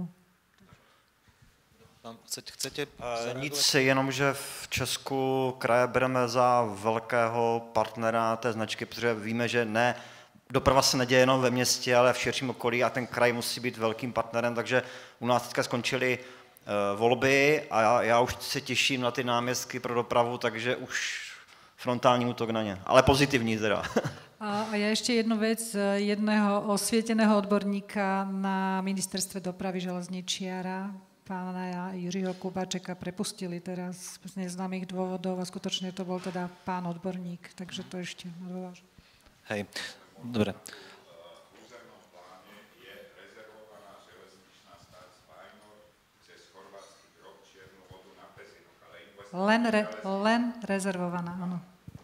Chcete? Uh, nic, jenom, že v Česku kraje bereme za velkého partnera té značky, protože víme, že ne, doprava se neděje jenom ve městě, ale v širším okolí a ten kraj musí být velkým partnerem, takže u nás teďka skončily uh, volby a já, já už se těším na ty náměstky pro dopravu, takže už frontální útok na ně, ale pozitivní teda. A ja ešte jednu vec, jedného osvieteného odborníka na ministerstve dopravy železničiara, pána Jiřího Kubačeka, prepustili teraz z neznámych dôvodov a skutočne to bol teda pán odborník, takže to ešte odvážim. Hej, dobre. V územnom pláne je rezervovaná železničná stáť Fajnor cez chorvátsky Grob, Čiernu Vodu na Pezinoch, ale investícia... Len, re, len rezervovaná, áno.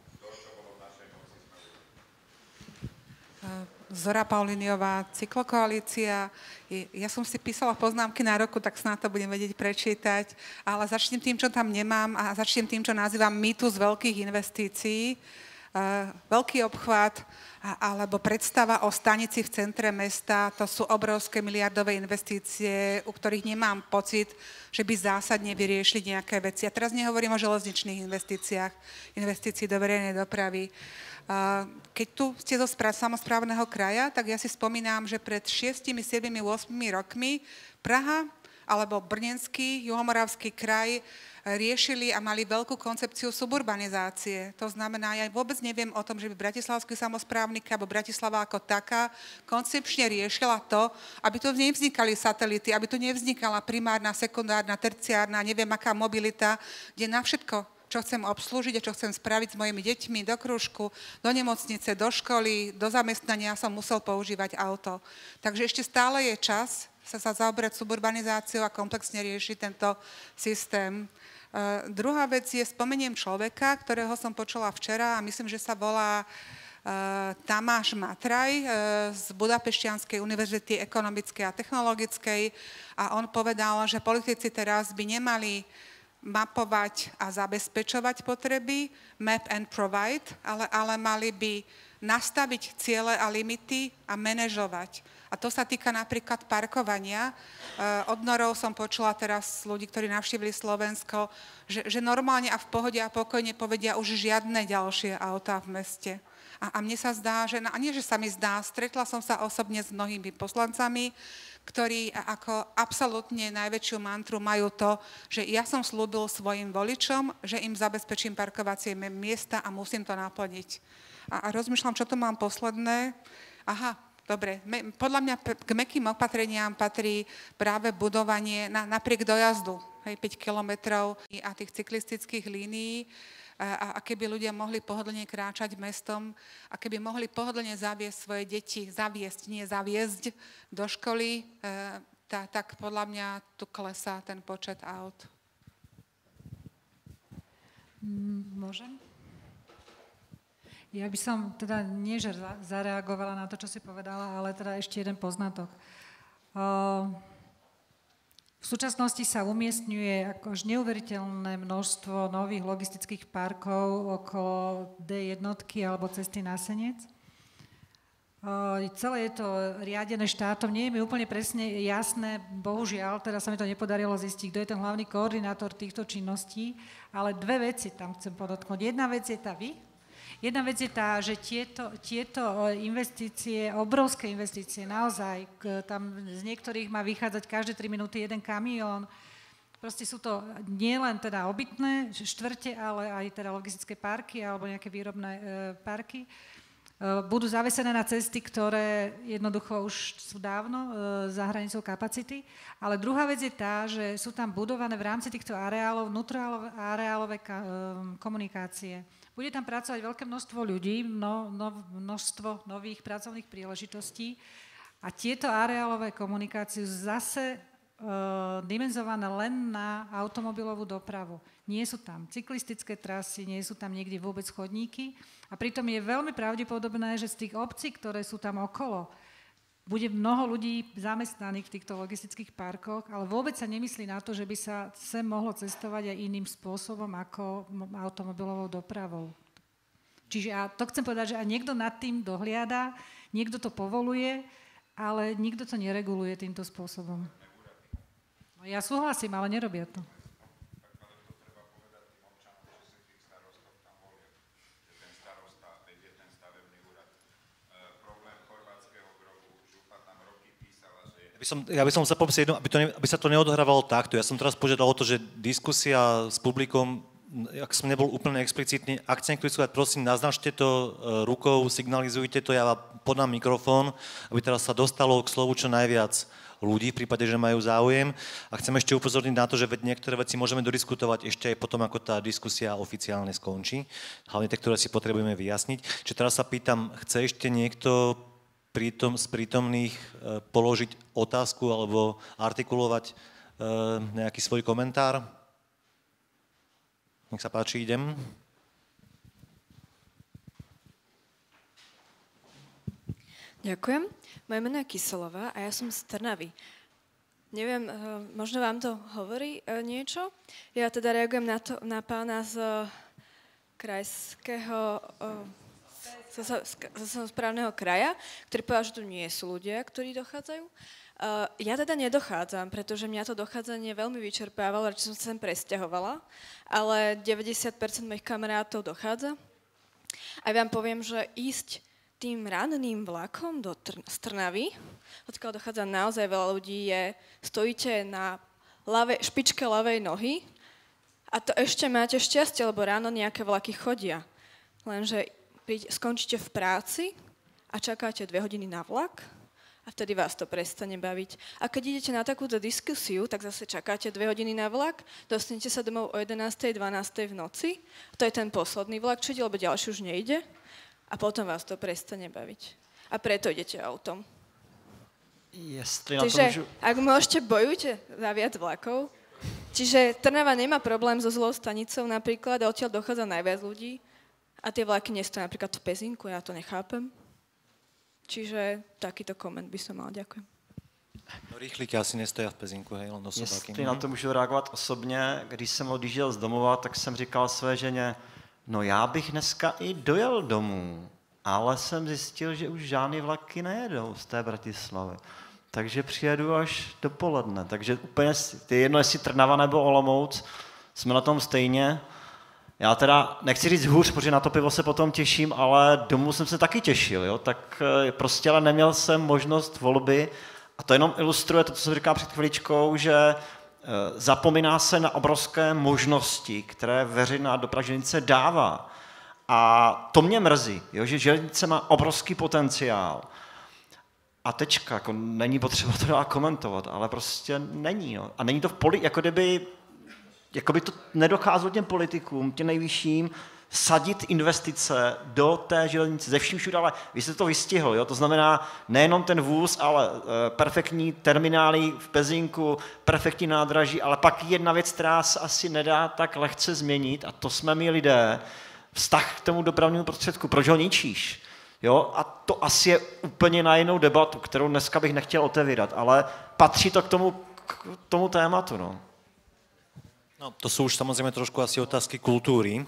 Zora Paulíniová, Cyklokoalícia. Ja som si písala poznámky na roku, tak snáď to budem vedieť prečítať, ale začnem tým, čo tam nemám a začnem tým, čo nazývam mýtus veľkých investícií. Veľký obchvat alebo predstava o stanici v centre mesta, to sú obrovské miliardové investície, u ktorých nemám pocit, že by zásadne vyriešili nejaké veci. A teraz nehovorím o železničných investíciách, investícií do verejnej dopravy. Keď tu ste zo samosprávneho kraja, tak ja si spomínam, že pred šiestimi, siedmimi, ôsmimi rokmi Praha alebo Brnenský, Juhomoravský kraj riešili a mali veľkú koncepciu suburbanizácie. To znamená, ja vôbec neviem o tom, že by Bratislavský samosprávny kraj alebo Bratislava ako taká koncepčne riešila to, aby tu nevznikali satelity, aby tu nevznikala primárna, sekundárna, terciárna, neviem aká mobilita, kde na všetko, čo chcem obslúžiť a čo chcem spraviť s mojimi deťmi do krúžku, do nemocnice, do školy, do zamestnania, som musel používať auto. Takže ešte stále je čas sa, sa zaoberať suburbanizáciou a komplexne riešiť tento systém. Uh, druhá vec je, spomeniem človeka, ktorého som počula včera a myslím, že sa volá uh, Tamáš Matraj uh, z Budapešťanskej univerzity ekonomickej a technologickej a on povedal, že politici teraz by nemali mapovať a zabezpečovať potreby, map and provide, ale, ale mali by nastaviť ciele a limity a manažovať. A to sa týka napríklad parkovania. Od norov som počula teraz ľudí, ktorí navštívili Slovensko, že, že normálne a v pohode a pokojne povedia už žiadne ďalšie autá v meste. A, a mne sa zdá, že, a nie, že sa mi zdá, stretla som sa osobne s mnohými poslancami, ktorí ako absolútne najväčšiu mantru majú to, že ja som slúbil svojim voličom, že im zabezpečím parkovacie miesta a musím to naplniť. A, a rozmýšľam, čo to mám posledné. Aha, dobre, me, podľa mňa k mäkkým opatreniam patrí práve budovanie na, napriek dojazdu, hej, päť kilometrov a tých cyklistických línií, a, a keby ľudia mohli pohodlne kráčať mestom a keby mohli pohodlne zaviesť svoje deti, zaviesť, nie zaviesť do školy, e, tá, tak podľa mňa tu klesá ten počet aut. Môžem? Ja by som teda nie, že zareagovala na to, čo si povedala, ale teda ešte jeden poznatok. V súčasnosti sa umiestňuje akož neuveriteľné množstvo nových logistických parkov okolo dé jednotky alebo cesty na Senec. Celé je to riadené štátom, nie je mi úplne presne jasné, bohužiaľ, teda sa mi to nepodarilo zistiť, kto je ten hlavný koordinátor týchto činností, ale dve veci tam chcem podotknúť. Jedna vec je tá vy, Jedna vec je tá, že tieto, tieto investície, obrovské investície, naozaj, tam z niektorých má vychádzať každé tri minúty jeden kamión. Proste sú to nielen teda obytné štvrte, ale aj teda logistické parky alebo nejaké výrobné e, parky. E, budú zavesené na cesty, ktoré jednoducho už sú dávno e, za hranicou kapacity. Ale druhá vec je tá, že sú tam budované v rámci týchto areálov vnútroareálové ka, e, komunikácie. Bude tam pracovať veľké množstvo ľudí, mno, no, množstvo nových pracovných príležitostí a tieto areálové komunikácie sú zase e, dimenzované len na automobilovú dopravu. Nie sú tam cyklistické trasy, nie sú tam niekde vôbec chodníky a pritom je veľmi pravdepodobné, že z tých obcí, ktoré sú tam okolo, bude mnoho ľudí zamestnaných v týchto logistických parkoch, ale vôbec sa nemyslí na to, že by sa sem mohlo cestovať aj iným spôsobom ako automobilovou dopravou. Čiže a to chcem povedať, že aj niekto nad tým dohliada, niekto to povoluje, ale nikto to nereguluje týmto spôsobom. No ja súhlasím, ale nerobia to. By som, ja by som sa popísal jedno, aby, to ne, aby sa to neodohrávalo takto. Ja som teraz požiadal o to, že diskusia s publikom, ak som nebol úplne explicitný, ak chcem diskutovať, prosím, naznačte to rukou, signalizujte to, ja vám podám mikrofón, aby teraz sa dostalo k slovu čo najviac ľudí, v prípade, že majú záujem. A chcem ešte upozorniť na to, že niektoré veci môžeme dodiskutovať ešte aj potom, ako tá diskusia oficiálne skončí. Hlavne tie, ktoré si potrebujeme vyjasniť. Čiže teraz sa pýtam, chce ešte niekto Prítom, z prítomných e, položiť otázku alebo artikulovať e, nejaký svoj komentár? Nech sa páči, idem. Ďakujem. Moje meno je Kyselová a ja som z Trnavy. Neviem, e, možno vám to hovorí e, niečo? Ja teda reagujem na, to, na pána z e, krajského... E, zo správneho kraja, ktorý povedal, že tu nie sú ľudia, ktorí dochádzajú. Uh, ja teda nedochádzam, pretože mňa to dochádzanie veľmi vyčerpávalo, radšej som sa sem presťahovala, ale deväťdesiat percent mojich kamarátov dochádza. A ja vám poviem, že ísť tým ranným vlakom do Tr- z Trnavy, odkiaľ dochádza naozaj veľa ľudí, je, stojíte na ľavej, špičke ľavej nohy a to ešte máte šťastie, lebo ráno nejaké vlaky chodia. Lenže príď, skončíte v práci a čakáte dve hodiny na vlak a vtedy vás to prestane baviť. A keď idete na takúto diskusiu, tak zase čakáte dve hodiny na vlak, dostanete sa domov o jedenástej, dvanástej v noci, to je ten posledný vlak, čo ide, lebo ďalší už nejde a potom vás to prestane baviť. A preto idete autom. Jestli na to Takže můžu... ak môžete, bojujte za viac vlakov. Čiže Trnava nemá problém so zlou stanicou napríklad, a odtiaľ dochádza najviac ľudí a tie vlaky nestojí napríklad v Pezinku, ja to nechápem. Čiže takýto koment by som mal. Ďakujem. No rýchlíky asi nestojí v Pezinku, hej, len osobáky. Jestli na to můžu reagovat osobně, když jsem odjížděl z domova, tak jsem říkal své ženě, no já bych dneska i dojel domů, ale jsem zjistil, že už žádný vlaky nejedou z té Bratislavy. Takže přijedu až dopoledne. Takže úplně je jedno, jestli Trnava nebo Olomouc, jsme na tom stejně. Já teda nechci říct hůř, protože na to pivo se potom těším, ale domů jsem se taky těšil, jo? Tak prostě ale neměl jsem možnost volby a to jenom ilustruje to, co jsem říkal před chviličkou, že zapomíná se na obrovské možnosti, které veřejná doprava železnice dává. A to mě mrzí, jo? Že železnice má obrovský potenciál. A tečka, jako není potřeba to dál komentovat, ale prostě není. Jo? A není to v poli, jako kdyby Jakoby to nedocházelo těm politikům, těm nejvyšším, sadit investice do té železnice ze vším všude, ale vy jste to vystihl, jo? To znamená nejenom ten vůz, ale e, perfektní terminály v Pezinku, perfektní nádraží, ale pak jedna věc, která se asi nedá tak lehce změnit, a to jsme my lidé, vztah k tomu dopravnímu prostředku, proč ho ničíš? Jo? A to asi je úplně na jinou debatu, kterou dneska bych nechtěl otevírat, ale patří to k tomu, k tomu tématu. No. No, to sú už samozrejme trošku asi otázky kultúry.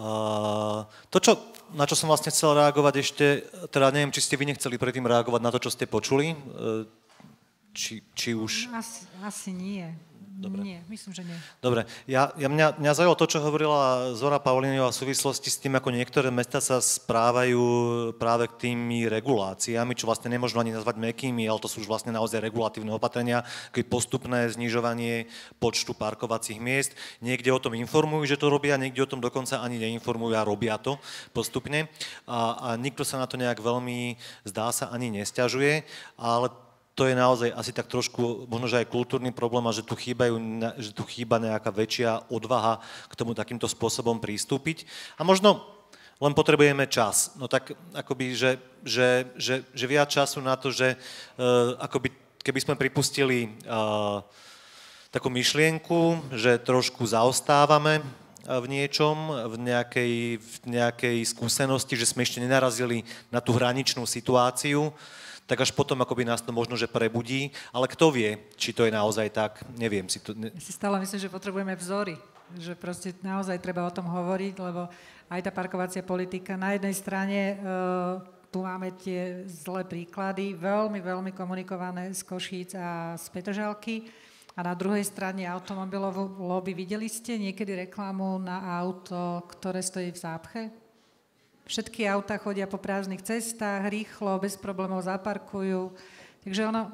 Uh, to, čo, na čo som vlastne chcel reagovať ešte, teda neviem, či ste vy nechceli predtým reagovať na to, čo ste počuli, uh, či, či už... Asi, asi nie. Dobre. Nie, myslím, že nie. Dobre, ja, ja mňa, mňa zaujalo to, čo hovorila Zora Paulíniová v súvislosti s tým, ako niektoré mestá sa správajú práve k tými reguláciami, čo vlastne nemôžno ani nazvať mäkkými, ale to sú už vlastne naozaj regulatívne opatrenia, keď postupné znižovanie počtu parkovacích miest. Niekde o tom informujú, že to robia, niekde o tom dokonca ani neinformujú a robia to postupne. A, a nikto sa na to nejak veľmi, zdá sa, ani nesťažuje, ale to je naozaj asi tak trošku, možno, že aj kultúrny problém a že tu, chýbajú, že tu chýba nejaká väčšia odvaha k tomu takýmto spôsobom pristúpiť. A možno len potrebujeme čas. No tak akoby, že, že, že, že viac času na to, že uh, akoby, keby sme pripustili uh, takú myšlienku, že trošku zaostávame v niečom, v nejakej, v nejakej skúsenosti, že sme ešte nenarazili na tú hraničnú situáciu, tak až potom akoby nás to možno, že prebudí. Ale kto vie, či to je naozaj tak, neviem si to... Ne... Ja si stále myslím, že potrebujeme vzory. Že proste naozaj treba o tom hovoriť, lebo aj tá parkovacia politika, na jednej strane e, tu máme tie zlé príklady, veľmi, veľmi komunikované z Košíc a z Petržalky. A na druhej strane automobilovú lobby. Videli ste niekedy reklamu na auto, ktoré stojí v zápche? Všetky autá chodia po prázdnych cestách, rýchlo, bez problémov zaparkujú. Takže ono,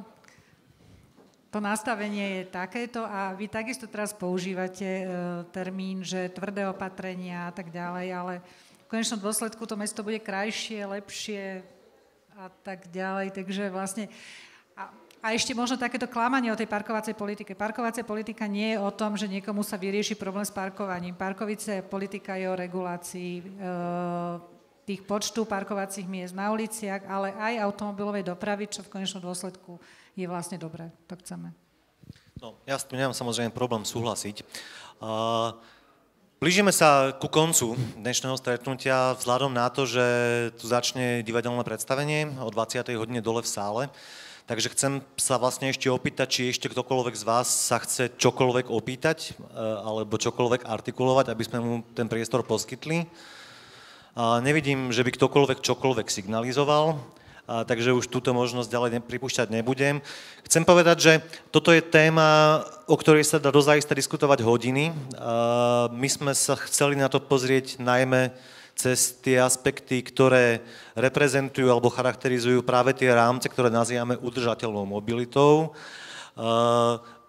to nastavenie je takéto a vy takisto teraz používate e, termín, že tvrdé opatrenia a tak ďalej, ale v konečnom dôsledku to mesto bude krajšie, lepšie a tak ďalej. Takže vlastne... A, a ešte možno takéto klamanie o tej parkovacej politike. Parkovacia politika nie je o tom, že niekomu sa vyrieši problém s parkovaním. Parkovacia politika je o regulácii e, tých počtu parkovacích miest na uliciach, ale aj automobilovej dopravy, čo v konečnom dôsledku je vlastne dobré. To chceme. No, ja s tým nemám samozrejme problém súhlasiť. Uh, blížime sa ku koncu dnešného stretnutia vzhľadom na to, že tu začne divadelné predstavenie o dvadsiatej hodine dole v sále. Takže chcem sa vlastne ešte opýtať, či ešte ktokoľvek z vás sa chce čokoľvek opýtať alebo čokoľvek artikulovať, aby sme mu ten priestor poskytli. A nevidím, že by ktokoľvek čokoľvek signalizoval, a takže už túto možnosť ďalej pripúšťať nebudem. Chcem povedať, že toto je téma, o ktorej sa dá dozajista diskutovať hodiny. A my sme sa chceli na to pozrieť najmä cez tie aspekty, ktoré reprezentujú alebo charakterizujú práve tie rámce, ktoré nazývame udržateľnou mobilitou. A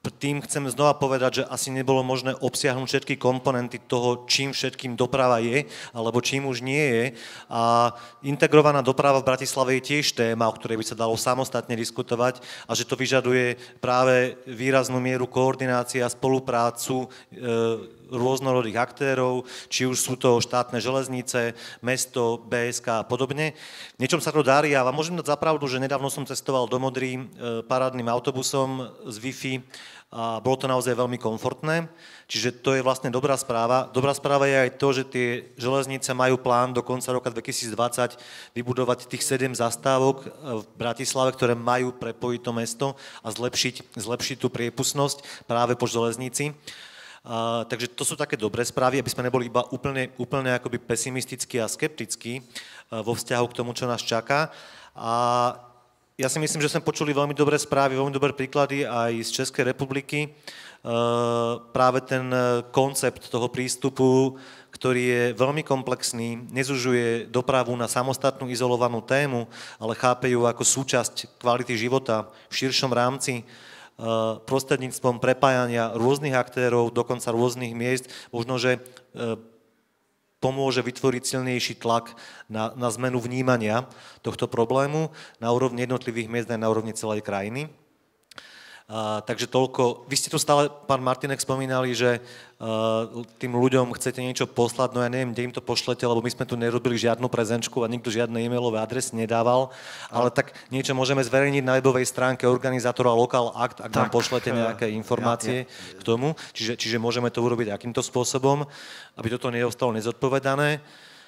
tým chcem znova povedať, že asi nebolo možné obsiahnuť všetky komponenty toho, čím všetkým doprava je, alebo čím už nie je. A integrovaná doprava v Bratislave je tiež téma, o ktorej by sa dalo samostatne diskutovať a že to vyžaduje práve výraznú mieru koordinácie a spoluprácu e, rôznorodých aktérov, či už sú to štátne železnice, mesto, bé es ká a podobne. V niečom sa to darí a vám môžem dať za pravdu, že nedávno som cestoval do Modry e, parádnym autobusom z Wi-Fi a bolo to naozaj veľmi komfortné, čiže to je vlastne dobrá správa. Dobrá správa je aj to, že tie železnice majú plán do konca roka dvetisícdvadsať vybudovať tých sedem zastávok v Bratislave, ktoré majú prepojiť to mesto a zlepšiť, zlepšiť tú priepustnosť práve po železnici. Uh, takže to sú také dobré správy, aby sme neboli iba úplne, úplne akoby pesimistickí a skeptickí uh, vo vzťahu k tomu, čo nás čaká. A ja si myslím, že sme počuli veľmi dobré správy, veľmi dobré príklady aj z Českej republiky. Uh, práve ten koncept toho prístupu, ktorý je veľmi komplexný, nezužuje dopravu na samostatnú izolovanú tému, ale chápe ju ako súčasť kvality života v širšom rámci, prostredníctvom prepájania rôznych aktérov, dokonca rôznych miest, možno, že pomôže vytvoriť silnejší tlak na, na zmenu vnímania tohto problému na úrovni jednotlivých miest aj na úrovni celej krajiny. Uh, takže toľko. Vy ste tu stále, pán Martinek, spomínali, že uh, tým ľuďom chcete niečo poslať, no ja neviem, kde im to pošlete, lebo my sme tu nerobili žiadnu prezenčku a nikto žiadne e-mailové adresy nedával, ale tak niečo môžeme zverejniť na webovej stránke organizátora Lokal Akt, ak tak, nám pošlete nejaké informácie ja, ja. k tomu, čiže, čiže môžeme to urobiť akýmto spôsobom, aby toto neostalo nezodpovedané.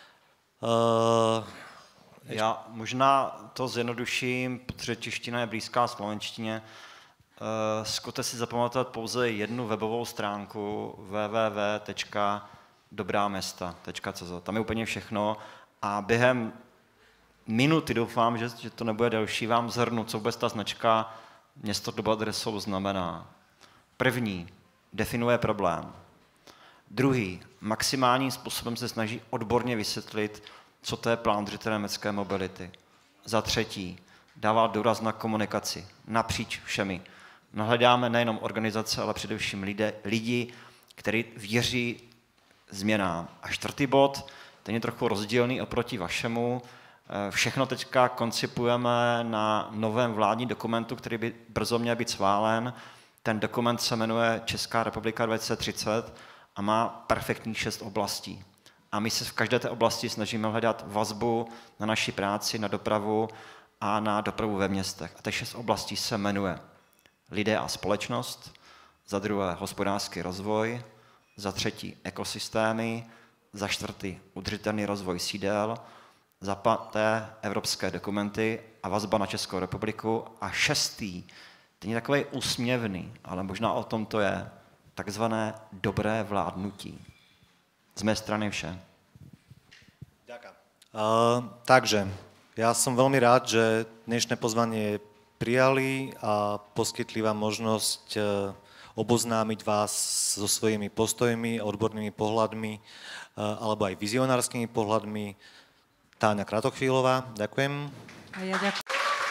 Uh, Já možná to zjednoduším, protože čeština je blízká slovenštině. Uh, zkuste si zapamatovat pouze jednu webovou stránku w w w tečka dobrá mesta tečka c z. Tam je úplně všechno a během minuty, doufám, že, že to nebude delší, vám zhrnu, co vůbec ta značka město doba adresou znamená. První, definuje problém. Druhý, maximálním způsobem se snaží odborně vysvětlit, co to je plán udržitelné městské mobility. Za třetí, dává důraz na komunikaci napříč všemi. Nahledáme nejenom organizace, ale především lidé, lidi, kteří věří změnám. A čtvrtý bod, ten je trochu rozdílný oproti vašemu. Všechno teďka koncipujeme na novém vládním dokumentu, který by brzo měl být schválen. Ten dokument se jmenuje Česká republika dva tisíce třicet a má perfektních šest oblastí. A my se v každé té oblasti snažíme hledat vazbu na naši práci, na dopravu a na dopravu ve městech. A těch šest oblastí se jmenuje lidé a společnost, za druhé hospodářský rozvoj, za třetí ekosystémy, za čtvrtý udržitelný rozvoj sídel, za páté evropské dokumenty a vazba na Českou republiku a šestý, ten je takový úsměvný, ale možná o tom to je, takzvané dobré vládnutí. Z mé strany vše. Ďakujem. Uh, takže, ja som veľmi rád, že dnešné pozvanie prijali a poskytli vám možnosť uh, oboznámiť vás so svojimi postojmi, odbornými pohľadmi uh, alebo aj vizionárskymi pohľadmi. Táňa Kratochvíľová, ďakujem. A ja ďakujem.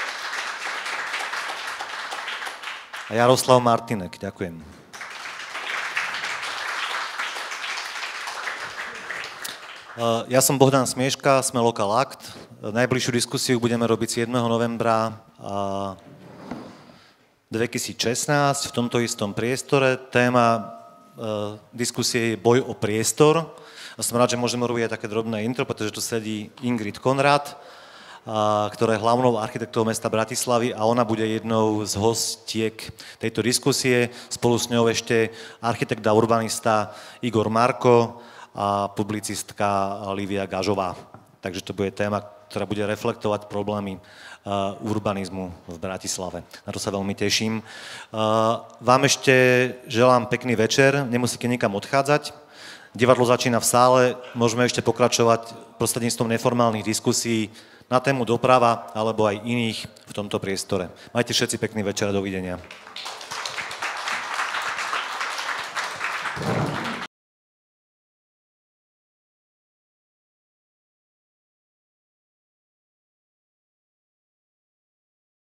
A Jaroslav Martinek, ďakujem. Ja som Bohdan Smieška, sme Lokal Akt. Najbližšiu diskusiu budeme robiť siedmeho novembra dvetisícšestnásť v tomto istom priestore. Téma diskusie je boj o priestor. A som rád, že môžeme robiť aj také drobné intro, pretože tu sedí Ingrid Konrad, ktorá je hlavnou architektou mesta Bratislavy a ona bude jednou z hostiek tejto diskusie. Spolu s ňou ešte architekt a urbanista Igor Marko a publicistka Lívia Gažová. Takže to bude téma, ktorá bude reflektovať problémy uh, urbanizmu v Bratislave. Na to sa veľmi teším. Uh, vám ešte želám pekný večer, nemusíte nikam odchádzať. Divadlo začína v sále, môžeme ešte pokračovať prostredníctvom neformálnych diskusí na tému doprava alebo aj iných v tomto priestore. Majte všetci pekný večer a dovidenia.